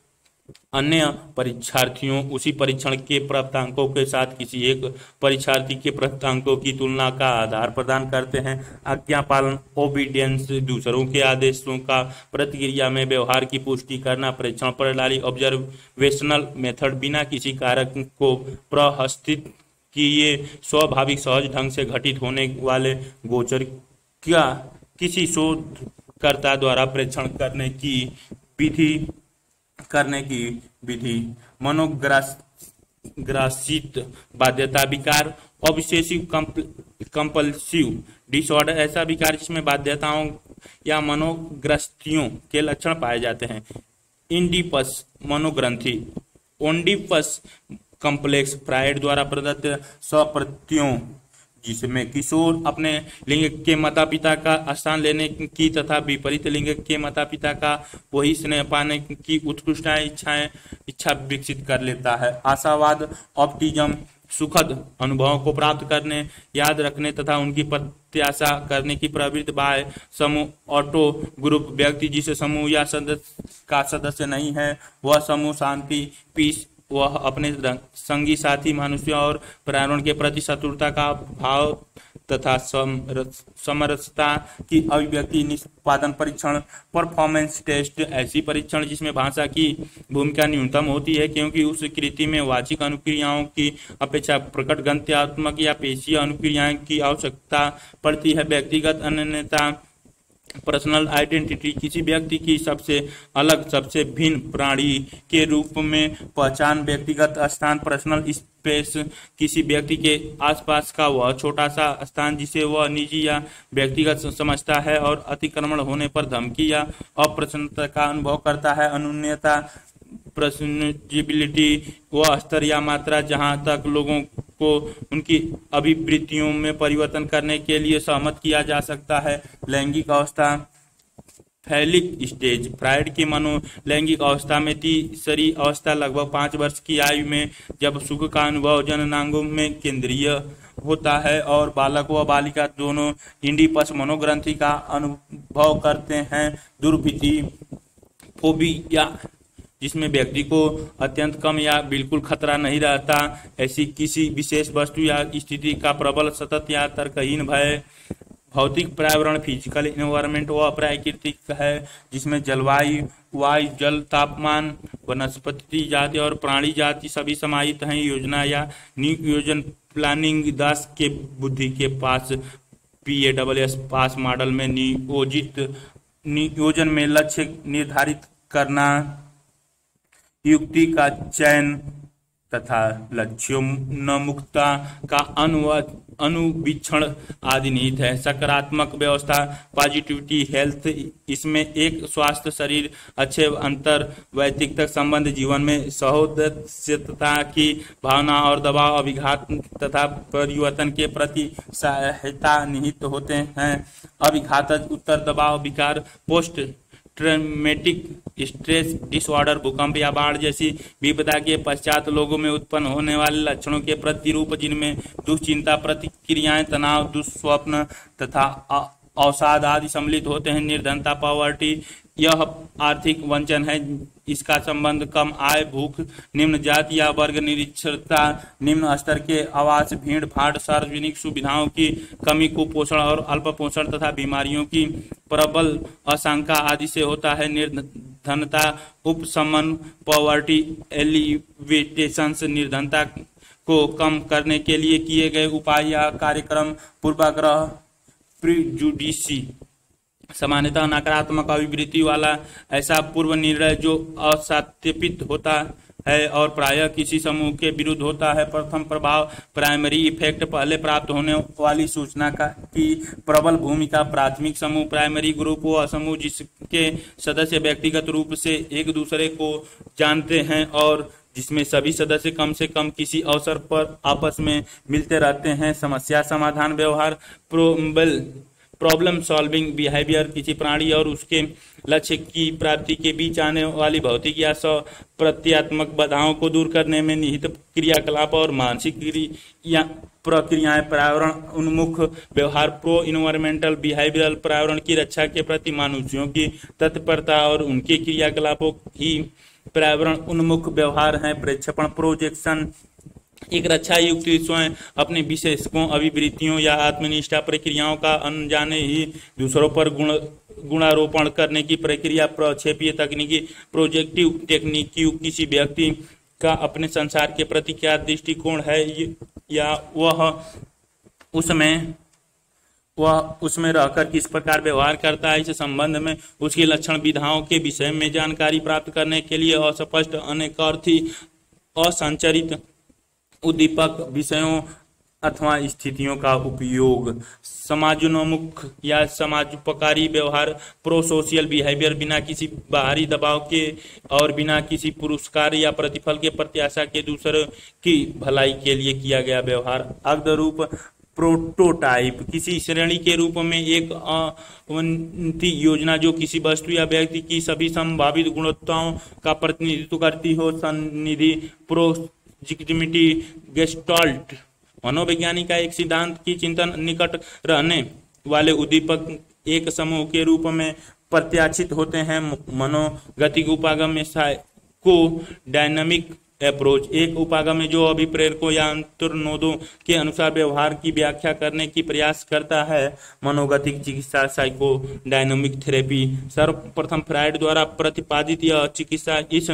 अन्य परीक्षार्थियों उसी परीक्षण के प्राप्तांकों के साथ किसी एक परीक्षार्थी के प्राप्तांकों की तुलना का आधार प्रदान करते हैं। आज्ञा पालन ओबीडियंस, दूसरों के आदेशों का प्रतिक्रिया में व्यवहार की पुष्टि करना। परीक्षण प्रणाली ऑब्जर्वेशनल मेथड, बिना किसी कारक को प्रहस्तित किए स्वाभाविक सहज ढंग से घटित होने वाले गोचर क्या किसी शोधकर्ता द्वारा परीक्षण करने की विधि करने की विधि। मनोग्रासित बाध्यता विकार, ऑब्सेसिव कंपल्सिव डिसऑर्डर, ऐसा विकार जिसमें बाध्यताओं या मनोग्रस्तियों के लक्षण पाए जाते हैं। इंडिपस मनोग्रंथि, ओंडिपस कॉम्प्लेक्स, फ्रायड द्वारा प्रदत्त स्वप्रत्ययों जिसमें किशोर अपने लिंग के माता पिता का स्थान लेने की तथा विपरीत लिंग के माता पिता का वही स्नेह पाने की उत्कृष्ट इच्छाएं इच्छा विकसित कर लेता है। आशावाद ऑप्टिज्म, सुखद अनुभवों को प्राप्त करने, याद रखने तथा उनकी प्रत्याशा करने की प्रवृत्ति। बाह्य समूह ऑटो ग्रुप, व्यक्ति जिस समूह या सदस्य का सदस्य नहीं है वह समूह शांति पीस, वह अपने संगी साथी मनुष्यों और पर्यावरण के प्रति शत्रुता का भाव तथा समरसता की अभिव्यक्ति। निष्पादन परीक्षण परफॉर्मेंस टेस्ट, ऐसी परीक्षण जिसमें भाषा की भूमिका न्यूनतम होती है क्योंकि उस कृति में वाचिक अनुक्रियाओं की अपेक्षा प्रकट गंत्यात्मक या पेशीय अनुक्रियाओं की आवश्यकता पड़ती है। व्यक्तिगत अनन्यता पर्सनल आइडेंटिटी, किसी व्यक्ति की सबसे अलग सबसे भिन्न प्राणी के रूप में पहचान। व्यक्तिगत स्थान पर्सनल स्पेस, किसी व्यक्ति के आसपास का वह छोटा सा स्थान जिसे वह निजी या व्यक्तिगत समझता है और अतिक्रमण होने पर धमकी या अप्रसन्नता का अनुभव करता है। अनन्यता पर्सनजिबिलिटी, वह स्तर या मात्रा जहां तक लोगों को उनकी अभिवृत्तियों में परिवर्तन करने के लिए सहमत किया जा सकता है। लैंगिक अवस्था फैलिक स्टेज, फ्रायड की मनो लैंगिक अवस्था में तीसरी अवस्था लगभग पाँच वर्ष की आयु में जब सुख का अनुभव जननांगों में केंद्रीय होता है और बालक व बालिका दोनों इंडिपस मनोग्रंथि का अनुभव करते हैं। दुर्भीति फोबिया, जिसमें व्यक्ति को अत्यंत कम या बिल्कुल खतरा नहीं रहता, ऐसी किसी विशेष वस्तु या स्थिति का प्रबल सतत या तर्कहीन भय। भौतिक पर्यावरण फिजिकल एनवायरनमेंट वह प्राकृतिक है जिसमें जलवायु, वायु, जल, तापमान, वनस्पति जाति और प्राणी जाति सभी समाहित हैं। योजना या नियोजन प्लानिंग, दास के बुद्धि के PASS P A double S PASS model में नियोजित नियोजन में लक्ष्य निर्धारित करना, युक्ति का चयन तथा लक्ष्योन्मुखता का अनुवीक्षण आदि निहित है। सकारात्मक व्यवस्था पॉजिटिविटी हेल्थ, इसमें एक स्वस्थ शरीर, अच्छे अंतर वैयक्तिक संबंध, जीवन में सहोदयता की भावना और दबाव, अभिघात तथा परिवर्तन के प्रति सहायता निहित होते हैं। अभिघातज उत्तर दबाव विकार, पोस्ट ट्रॉमेटिक स्ट्रेस डिसऑर्डर, भूकंप या बाढ़ जैसी विपदा के पश्चात लोगों में उत्पन्न होने वाले लक्षणों के प्रतिरूप जिनमें दुश्चिंता प्रतिक्रियाएं, तनाव, दुस्वप्न तथा अवसाद आदि सम्मिलित होते हैं। निर्धनता पॉवर्टी, यह आर्थिक वंचन है, इसका संबंध कम आय, भूख, निम्न जाति या वर्ग, निरक्षरता, निम्न स्तर के आवास, भीड़ भाड़, सार्वजनिक सुविधाओं की कमी, कुपोषण और अल्प पोषण तथा बीमारियों की प्रबल आशंका आदि से होता है। निर्धनता उपशमन पॉवर्टी एलिवेटेशन, निर्धनता को कम करने के लिए किए गए उपाय या कार्यक्रम, पूर्वाग्रह प्रिजुडिसी, सामान्यतः नकारात्मक अभिवृत्ति वाला ऐसा पूर्व निर्णय जो असत्यापित होता है और प्रायः किसी समूह के विरुद्ध होता है। प्रथम प्रभाव प्राइमरी इफेक्ट, पहले प्राप्त होने वाली सूचना का की प्रबल भूमिका। प्राथमिक समूह प्राइमरी ग्रुप वह समूह जिसके सदस्य व्यक्तिगत रूप से एक दूसरे को जानते हैं और जिसमें सभी सदस्य कम से कम किसी अवसर पर आपस में मिलते रहते हैं। समस्या समाधान व्यवहार प्रोबल प्रॉब्लम सॉल्विंग बिहेवियर, किसी प्राणी और उसके लक्ष्य की प्राप्ति के बीच आने वाली भौतिक या प्रत्यात्मक बाधाओं को दूर करने में निहित क्रियाकलाप और मानसिक क्रिया प्रक्रियाएं। पर्यावरण उन्मुख व्यवहार प्रो इन्वायरमेंटल बिहेवियरल, पर्यावरण की रक्षा के प्रति मनुष्यों की तत्परता और उनके क्रियाकलापों की पर्यावरण उन्मुख व्यवहार है। प्रेक्षेपण प्रोजेक्शन एक रक्षा युक्ति स्वयं अपने विशेषकों, अभिवृत्तियों या आत्मनिष्ठा प्रक्रियाओं का अनजाने ही दूसरों पर गुण गुणारोपण करने की प्रक्रिया। प्रक्षेपीय तकनीकी प्रोजेक्टिव टेक्निक किसी व्यक्ति का अपने संसार के प्रति क्या दृष्टिकोण है या वह उसमें वह उसमें रहकर किस प्रकार व्यवहार करता है, इस संबंध में उसकी लक्षण विधाओं के विषय में जानकारी प्राप्त करने के लिए अस्पष्ट, अनेकार्थी, असंचरित उद्दीपक विषयों अथवा स्थितियों का उपयोग। समाजोन्मुख या समाजोपकारी व्यवहार प्रोसोशियल बिहेवियर बिना किसी बाहरी दबाव के और बिना किसी पुरस्कार या प्रतिफल के प्रत्याशा के दूसरों की भलाई के लिए किया गया व्यवहार। अग्ररूप प्रोटोटाइप किसी श्रेणी के रूप में एक अवंती योजना जो किसी वस्तु या व्यक्ति की सभी संभावित गुणवत्ताओं का प्रतिनिधित्व करती हो। सन्निधि प्रोजिक्टिमिटी गेस्टाल्ट मनोविज्ञानी का एक सिद्धांत की चिंतन निकट रहने वाले उद्दीपक एक समूह के रूप में प्रत्याशित होते हैं। मनोगतिक उपागम में साइको डायनामिक अप्रोच एक उपागम है जो अभिप्रेरकों या अंतर्नोदों के अनुसार व्यवहार की व्याख्या करने की प्रयास करता है। मनोगतिक चिकित्सा साइको डायनामिक थेरेपी सर्वप्रथम फ्रायड द्वारा प्रतिपादित यह चिकित्सा इस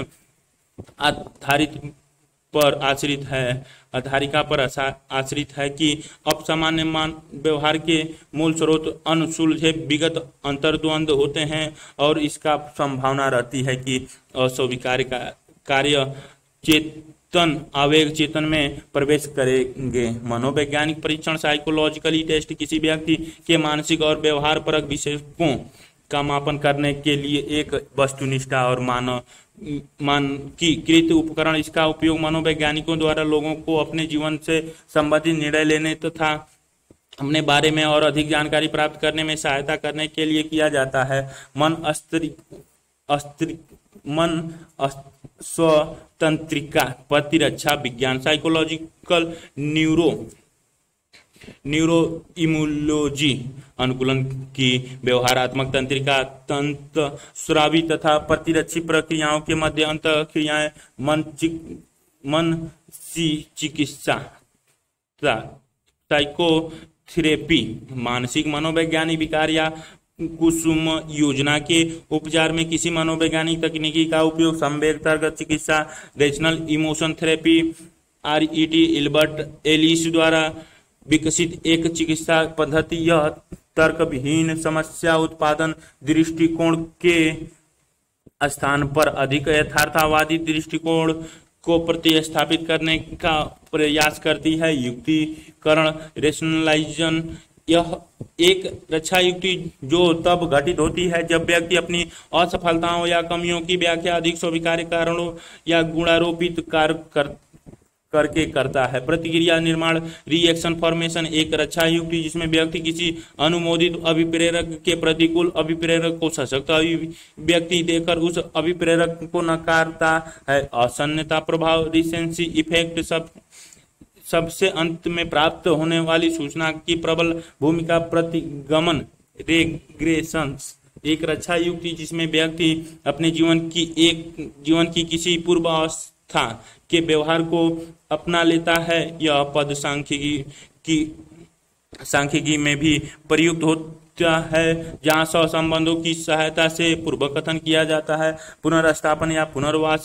आधारित पर आश्रित है आधारिका पर आश्रित है कि अब सामान्य मान व्यवहार के मूल स्रोत अनसुलझे विगत अंतर्द्वंद होते हैं और इसका संभावना रहती है कि अस्वीकार का कार्य चेतन आवेग चेतन में प्रवेश करेंगे। मनोवैज्ञानिक परीक्षण साइकोलॉजिकली टेस्ट किसी व्यक्ति के मानसिक और व्यवहार परक विशेषकों का मापन करने के लिए एक वस्तुनिष्ठ और मानव मानकीकृत उपकरण। इसका उपयोग मनोवैज्ञानिकों द्वारा लोगों को अपने जीवन से संबंधित निर्णय लेने तथा अपने बारे में और अधिक जानकारी प्राप्त करने में सहायता करने के लिए किया जाता है। मन अस्त्री अस्त्री मन स्वतंत्रिका प्रतिरक्षा विज्ञान साइकोलॉजिकल न्यूरो न्यूरो इम्यूनोलॉजी अनुकूलन की व्यवहारात्मक तंत्रिका तंत्र स्रावी तथा प्रतिरक्षी प्रक्रियाओं के मध्य अंतर क्रियाएं मन मन सी चिकित्सा साइकोथेरेपी मानसिक मनोवैज्ञानिक विकार या कुसुम योजना के उपचार में किसी मनोवैज्ञानिक तकनीकी का उपयोग। संवेग तर्क चिकित्सा rational emotion therapy R E T Albert Ellis द्वारा विकसित एक चिकित्सा पद्धति। यह तर्कविहीन समस्या उत्पादन दृष्टिकोण के स्थान पर अधिक यथार्थवादी दृष्टिकोण को प्रतिस्थापित करने का प्रयास करती है। युक्तिकरण रेशनलाइजेशन यह एक रक्षा युक्ति जो तब घटित होती है जब व्यक्ति अपनी असफलताओं या कमियों की व्याख्या अधिक स्वीकार्य कारणों या गुणारोपित कार्य कर करके करता है। प्रतिक्रिया निर्माण रिएक्शन फॉर्मेशन एक रक्षा युक्ति जिसमें व्यक्ति किसी अनुमोदित अभिप्रेरक के प्रतिकूल अभिप्रेरक को सशक्त व्यक्ति देकर उस अभिप्रेरक को नकारता है। असन्नता प्रभाव रिसेंसी इफेक्ट सब सबसे अंत में प्राप्त होने वाली सूचना की प्रबल भूमिका प्रतिगमन रेग्रेशन एक रक्षा युक्ति जिसमें व्यक्ति अपने जीवन की एक जीवन की किसी पूर्व अवस्था के व्यवहार को अपना लेता है। यह पद सांख्यिकी की सांख्यिकी में भी प्रयुक्त होता है जहां सह संबंधों की सहायता से पूर्वकथन किया जाता है। पुनर्स्थापन या पुनर्वास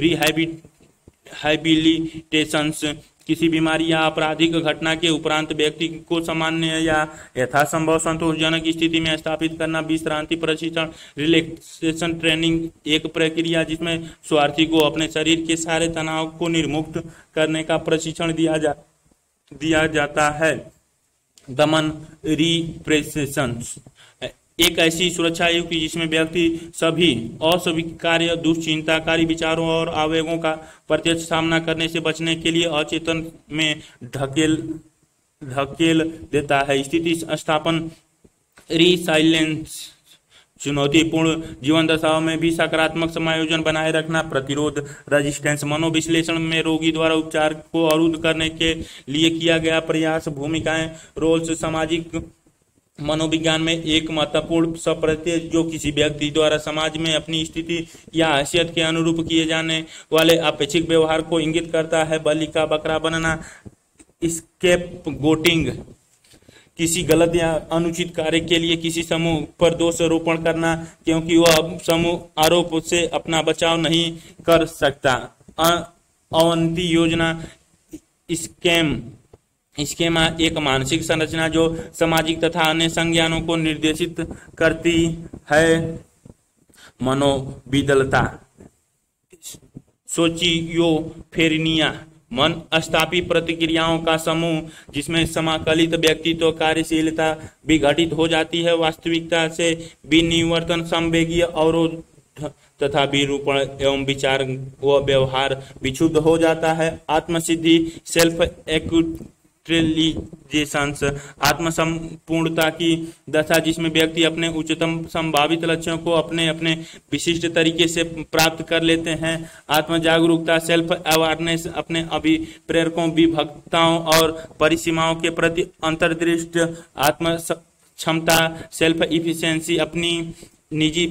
रिहैबिलिटेशन किसी बीमारी या आपराधिक घटना के उपरांत व्यक्ति को सामान्य या यथासंभव संतोषजनक स्थिति में स्थापित करना। विश्रांति प्रशिक्षण रिलैक्सेशन ट्रेनिंग एक प्रक्रिया जिसमें स्वार्थी को अपने शरीर के सारे तनाव को निर्मुक्त करने का प्रशिक्षण दिया जा दिया जाता है। दमन रिप्रेशन एक ऐसी सुरक्षा युक्ति जिसमें व्यक्ति सभी अस्वीकार्य दुश्चिंताकारी विचारों और आवेगों का प्रत्यक्ष सामना करने से बचने के लिए अचेतन में ढकेल ढकेल देता है। स्थिति स्थापन रिसाइलेंस चुनौतीपूर्ण जीवन दशाओं में भी सकारात्मक समायोजन बनाए रखना। प्रतिरोध रेजिस्टेंस मनोविश्लेषण में रोगी द्वारा उपचार को अवरुद्ध करने के लिए किया गया प्रयास। भूमिकाएं रोल्स सामाजिक मनोविज्ञान में एक महत्वपूर्ण संप्रत्यय जो किसी व्यक्ति द्वारा समाज में अपनी स्थिति या हैसियत के अनुरूप किए जाने वाले अपेक्षित व्यवहार को इंगित करता है। बलि का बकरा बनना, स्केपगोटिंग, किसी गलत या अनुचित कार्य के लिए किसी समूह पर दोष आरोपण करना क्योंकि वह समूह आरोप से अपना बचाव नहीं कर सकता। अवंती योजना, स्कैम स्कीमा एक मानसिक संरचना जो सामाजिक तथा अन्य संज्ञानों को निर्देशित करती है। मनोविदलता, सोचियोफेरेनिया, मन स्थापित प्रतिक्रियाओं का समूह जिसमें समाकलित व्यक्तित्व कार्यशीलता विघटित हो जाती है। वास्तविकता से विनिवर्तन, संवेगीय अवरोध तथा विरूपण एवं विचार व व्यवहार विक्षुब्ध हो जाता है। आत्मसिद्धि, सेल्फ एक्चुअलाइजेशंस, आत्मसंपूर्णता की दशा जिसमें व्यक्ति अपने उच्चतम संभावित लक्ष्यों को अपने अपने विशिष्ट तरीके से प्राप्त कर लेते हैं। आत्म जागरूकता, सेल्फ अवेयरनेस, अपने अभिप्रेरकों, विभक्ताओं और परिसीमाओं के प्रति अंतर्दृष्टि। आत्म क्षमता, सेल्फ इफिशिएंसी, अपनी निजी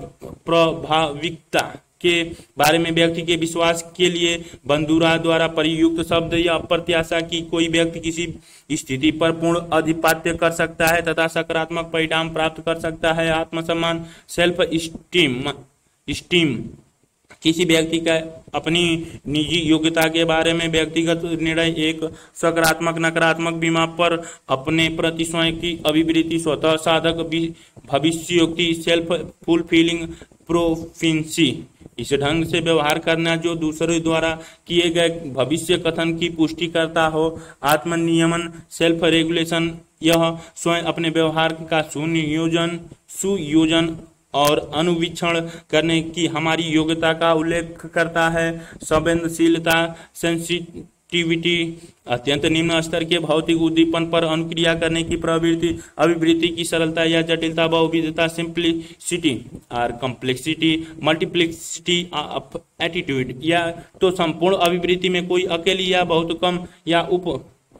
प्रभाविकता के बारे में व्यक्ति के विश्वास के लिए बंधुरा द्वारा प्रयुक्त शब्द या अप्रत्याशा की कोई व्यक्ति किसी स्थिति पर पूर्ण आधिपत्य कर सकता है तथा सकारात्मक परिणाम प्राप्त कर सकता है। आत्मसम्मान, सेल्फ स्टीम स्टीम किसी व्यक्ति का अपनी निजी योग्यता के बारे में व्यक्तिगत निर्णय, एक सकारात्मक नकारात्मक बीमा पर अपने प्रति स्वयं की अभिवृत्ति, स्वतः साधक भविष्योक्ति, सेल्फ फुलफिलिंग प्रोफेंसी, इस ढंग से व्यवहार करना जो दूसरों द्वारा किए गए भविष्य कथन की पुष्टि करता हो। आत्मनियमन, सेल्फ रेगुलेशन, यह स्वयं अपने व्यवहार का सुनियोजन सुयोजन और अनुवीक्षण करने की हमारी योग्यता का उल्लेख करता है। संवेदनशीलता, सेंसिटिविटी, अत्यंत निम्न स्तर के भौतिक उद्दीपन पर अनुक्रिया करने की प्रवृत्ति, अभिवृत्ति की सरलता या जटिलता, बहुविधता, सिंप्लिसिटी और कॉम्प्लेक्सिटी, मल्टीप्लिसिटी ऑफ एटीट्यूड, या तो संपूर्ण अभिवृत्ति में कोई अकेली या बहुत कम या उप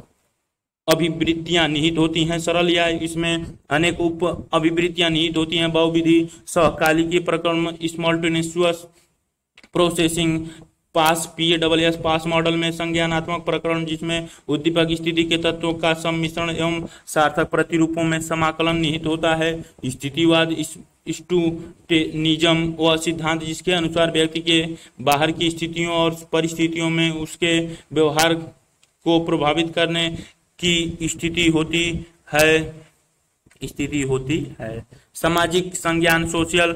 अभिवृत्तियां निहित होती हैं, सरल या इसमें अनेक उप अभिवृत्तियां निहित होती हैं, बहुविधि, सहकालिकी प्रक्रम, simultaneous processing, PASS P double S PASS model में संज्ञानात्मक प्रकरण जिसमें उद्दीपक स्थिति के तत्वों का सम्मिश्रण एवं सार्थक प्रतिरूपों में समाकलन निहित होता है। स्थितिवाद, स्टूटेनिज्म, वह सिद्धांत जिसके अनुसार व्यक्ति के बाहर की स्थितियों और परिस्थितियों में उसके व्यवहार को प्रभावित करने की स्थिति होती है स्थिति होती है। सामाजिक संज्ञान, सोशल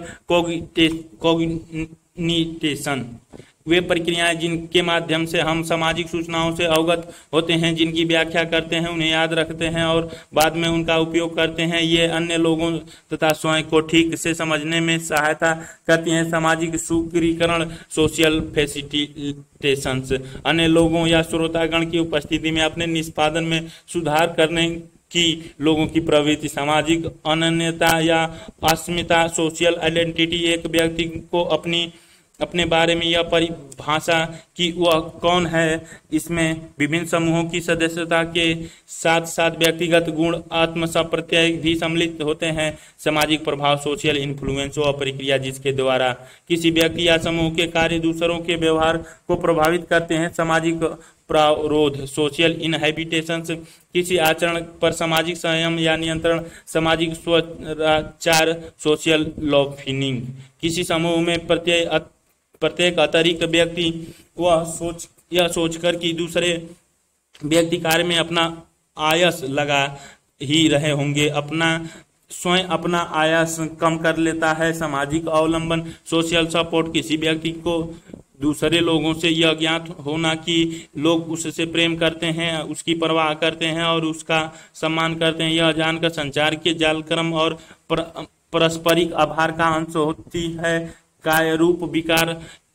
कोग्निटेशन, वे प्रक्रियाएं जिनके माध्यम से हम सामाजिक सूचनाओं से अवगत होते हैं, जिनकी व्याख्या करते हैं, उन्हें याद रखते हैं और बाद में उनका उपयोग करते हैं। ये अन्य लोगों तथा स्वयं को ठीक से समझने में सहायता करती हैं। सामाजिक सुदृढ़ीकरण, सोशल फैसिलिटेशंस, अन्य लोगों या श्रोतागण की उपस्थिति में अपने निष्पादन में सुधार करने की लोगों की प्रवृत्ति। सामाजिक अनन्यता या अस्मिता, सोशल आइडेंटिटी, एक व्यक्ति को अपनी अपने बारे में यह परिभाषा कि वह कौन है, इसमें विभिन्न समूहों की सदस्यता के साथ साथ व्यक्तिगत गुण, आत्मसप्रत्यय भी सम्मिलित होते हैं। सामाजिक प्रभाव, सोशल इन्फ्लुएंस, वह प्रक्रिया जिसके द्वारा किसी व्यक्ति या समूह के कार्य दूसरों के व्यवहार को प्रभावित करते हैं। सामाजिक प्रावरोध, सोशल इनहेबिटेशंस, किसी आचरण पर सामाजिक संयम या नियंत्रण। सामाजिक स्वचार, सोशल लॉफिनिंग, किसी समूह में प्रत्येक प्रत्येक अतिरिक्त व्यक्ति वह सोच यह सोचकर कि दूसरे व्यक्ति कार्य में अपना आयस लगा ही रहे होंगे, अपना स्वयं अपना आयस कम कर लेता है। सामाजिक अवलंबन, सोशल सपोर्ट, किसी व्यक्ति को दूसरे लोगों से यह ज्ञात होना कि लोग उससे प्रेम करते हैं, उसकी परवाह करते हैं और उसका सम्मान करते हैं, यह जानकर संचार के जालक्रम और पारस्परिक आभार का अंश होती है। काय रूप विकार,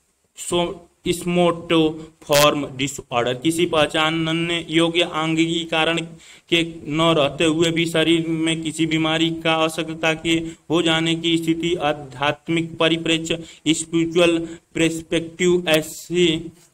स्मोटोफॉर्म डिसऑर्डर, किसी पहचानने योग्य आंगिकी कारण के न रहते हुए भी शरीर में किसी बीमारी का आवश्यकता के हो जाने की स्थिति। आध्यात्मिक परिप्रेक्ष्य, स्पिरिचुअल पर्सपेक्टिव, ऐसी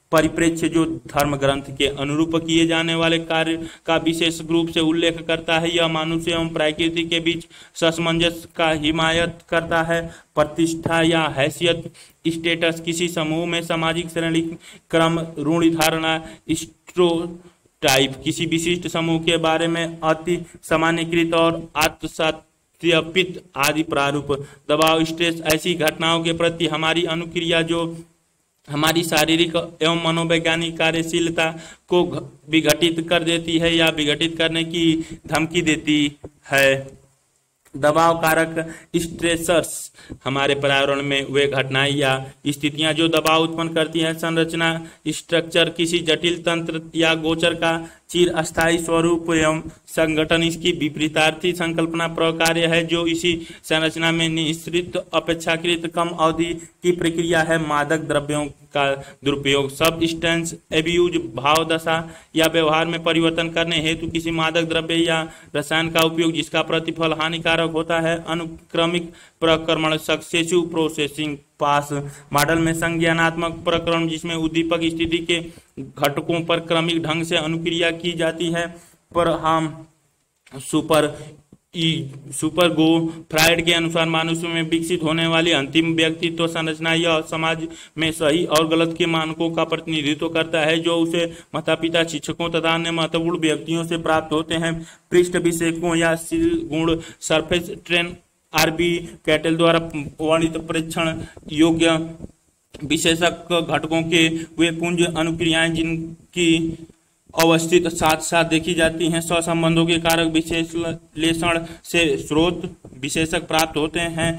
परिप्रेक्ष्य जो धर्म ग्रंथ के अनुरूप किए जाने वाले कार्य का विशेष रूप से उल्लेख करता है। यह मनुष्य एवं प्रकृति के बीच सामंजस्य का हिमायत करता है। प्रतिष्ठा या हैसियत, स्टेटस, किसी समूह में सामाजिक श्रेणी क्रम, रूढ़ि धारणा, स्टेरियोटाइप, किसी विशिष्ट समूह के बारे में अति सामान्यकृत और आत्मसत्यापित आदि प्रारूप। दबाव, स्ट्रेस, ऐसी घटनाओं के प्रति हमारी अनुक्रिया जो हमारी शारीरिक एवं मनोवैज्ञानिक कार्यशीलता को विघटित कर देती है या विघटित करने की धमकी देती है। दबाव कारक, स्ट्रेसर्स, हमारे पर्यावरण में वे घटनाएं या स्थितियां जो दबाव उत्पन्न करती हैं। संरचना, स्ट्रक्चर, किसी जटिल तंत्र या गोचर का चिर अस्थायी स्वरूप एवं संगठन इसकी विपरीतार्थी संकल्पना प्रकार्य है जो इसी संरचना में निश्चित अपेक्षाकृत कम अवधि की प्रक्रिया है। मादक द्रव्यों का दुरुपयोग, सब्सटेंस एब्यूज, भाव दशा या व्यवहार में परिवर्तन करने हेतु किसी मादक द्रव्य या रसायन का उपयोग जिसका प्रतिफल हानिकारक होता है। अनुक्रमिक प्रक्रमण, सक्सेसिव प्रोसेसिंग पास मॉडल में संज्ञानात्मक प्रक्रमण जिसमें उद्दीपक स्थिति के घटकों पर क्रमिक ढंग से अनुक्रिया की जाती है। पर हम सुपर ई सुपर गो फ्राइड के अनुसार मनुष्य में विकसित होने वाली अंतिम व्यक्तित्व संरचना यह समाज में सही और गलत के मानकों का प्रतिनिधित्व करता है जो उसे माता पिता, शिक्षकों तथा अन्य महत्वपूर्ण व्यक्तियों से प्राप्त होते हैं। पृष्ठ विशेषकों या शील गुण, सरफेस ट्रेन आरबी कैटल द्वारा वर्णित परीक्षण योग्य विशेषक घटकों के वे पुंज अनुक्रियाएं जिनकी अवस्थित साथ साथ देखी जाती हैं। सहसंबंधों के कारक विश्लेषण से स्रोत विशेषक प्राप्त होते हैं।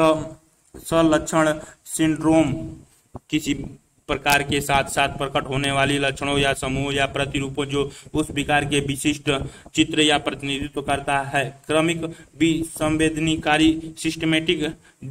सलक्षण सिंड्रोम, किसी प्रकार के साथ साथ प्रकट होने वाली लक्षणों या समूह या प्रतिरूपों जो उस विकार के विशिष्ट चित्र या प्रतिनिधित्व करता है। क्रमिक विसंवेदनकारी, सिस्टमेटिक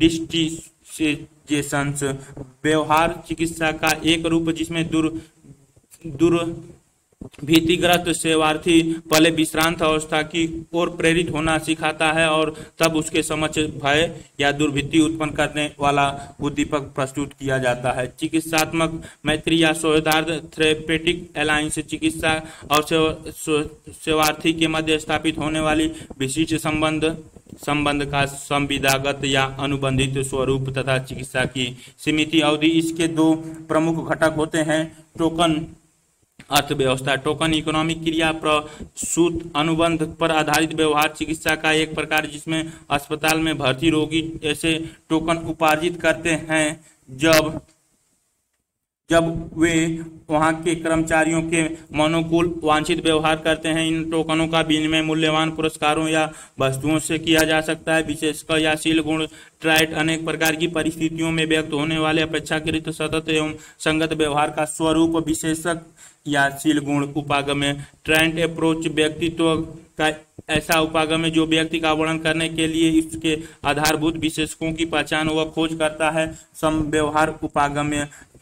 डिस्टिंक्शंस, व्यवहार चिकित्सा का एक रूप जिसमें दूर दूर भीतिग्रस्त सेवार्थी पहले विश्रांत अवस्था की ओर प्रेरित होना सिखाता है और तब उसके समक्ष भय या दुर्भीति उत्पन्न करने वाला उद्दीपक प्रस्तुत किया जाता है। चिकित्सात्मक मैत्री या सौहार्द, थेरेपेटिक अलायंस, चिकित्सा और सेवार्थी के मध्य स्थापित होने वाली विशिष्ट संबंध संबंध का संविदागत या अनुबंधित स्वरूप तथा चिकित्सा की सीमित अवधि। इसके दो प्रमुख घटक होते हैं। टोकन अर्थव्यवस्था, टोकन इकोनॉमिक क्रिया प्रसूत अनुबंध पर आधारित व्यवहार चिकित्सा का एक प्रकार जिसमें अस्पताल में भर्ती रोगी ऐसे टोकन उपार्जित करते हैं जब जब वे वहां के कर्मचारियों के मनोकूल वांछित व्यवहार करते हैं। इन टोकनों का विनिमय मूल्यवान पुरस्कारों या वस्तुओं से किया जा सकता है। विशेषकर या शील गुण ट्राइट अनेक प्रकार की परिस्थितियों में व्यक्त होने वाले अपेक्षाकृत सतत एवं संगत व्यवहार का स्वरूप विशेषक या शील गुण उपागम है। ट्राइट अप्रोच व्यक्तित्व का ऐसा उपागम है जो व्यक्ति का वर्णन करने के लिए इसके आधारभूत विशेषकों की पहचान व खोज करता है। सम व्यवहार उपागम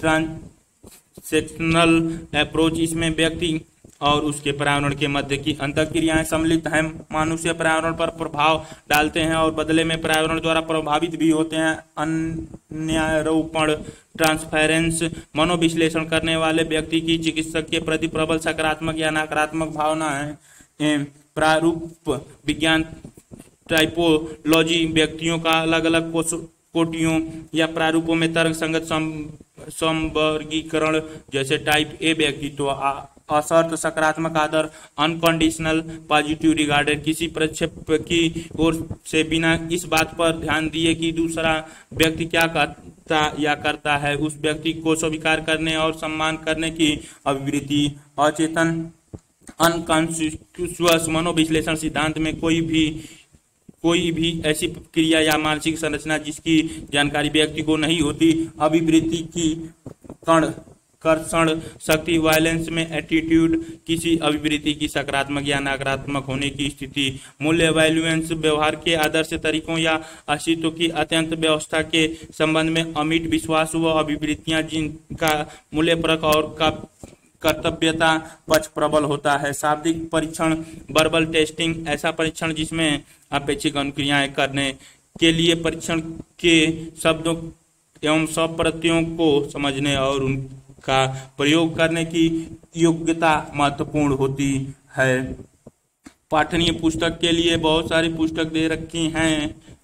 सेक्शनल अप्रोच, इसमें व्यक्ति और उसके पर्यावरण के मध्य की अंतःक्रियाएं सम्मिलित हैं। मनुष्य पर्यावरण पर प्रभाव डालते हैं और बदले में पर्यावरण द्वारा प्रभावित भी होते हैं। अन्यारोपण ट्रांसफेरेंस, मनोविश्लेषण करने वाले व्यक्ति की चिकित्सक के प्रति प्रबल सकारात्मक या नकारात्मक भावना है। प्रारूप विज्ञान टाइपोलॉजी, व्यक्तियों का अलग अलग कोटियों या प्रारूपों में तर्क संगत संवर्गीकरण जैसे टाइप ए व्यक्तित्व, असर्त सकारात्मक आदर, अनकंडीशनल पॉजिटिव रिगार्डेड, किसी प्रक्षेप की ओर से बिना इस बात पर ध्यान दिए कि दूसरा व्यक्ति क्या करता या करता है उस व्यक्ति को स्वीकार करने और सम्मान करने की अभिवृत्ति। अचेतन अनकॉन्शियस मनोविश्लेषण सिद्धांत में कोई भी कोई भी ऐसी क्रिया या मानसिक संरचना जिसकी जानकारी व्यक्ति को नहीं होती, अभिवृत्ति की कण कर्षण शक्ति, वायलेंस में एटीट्यूड, किसी अभिवृत्ति की सकारात्मक या नकारात्मक होने की स्थिति, मूल्य वैल्यूएंस, व्यवहार के आदर्श तरीकों या अस्तित्व की अत्यंत व्यवस्था के संबंध में अमिट विश्वास व अभिवृत्तियां जिनका मूल्य परक और का कर्तव्यता पक्ष प्रबल होता है। शाब्दिक परीक्षण, वर्बल टेस्टिंग, ऐसा परीक्षण जिसमें अपेक्षित अनुक्रियाएं करने के लिए परीक्षण के शब्दों एवं सब प्रत्ययों को समझने और उन का प्रयोग करने की योग्यता महत्वपूर्ण होती है। पठनीय पुस्तक के लिए बहुत सारी पुस्तक दे रखी हैं,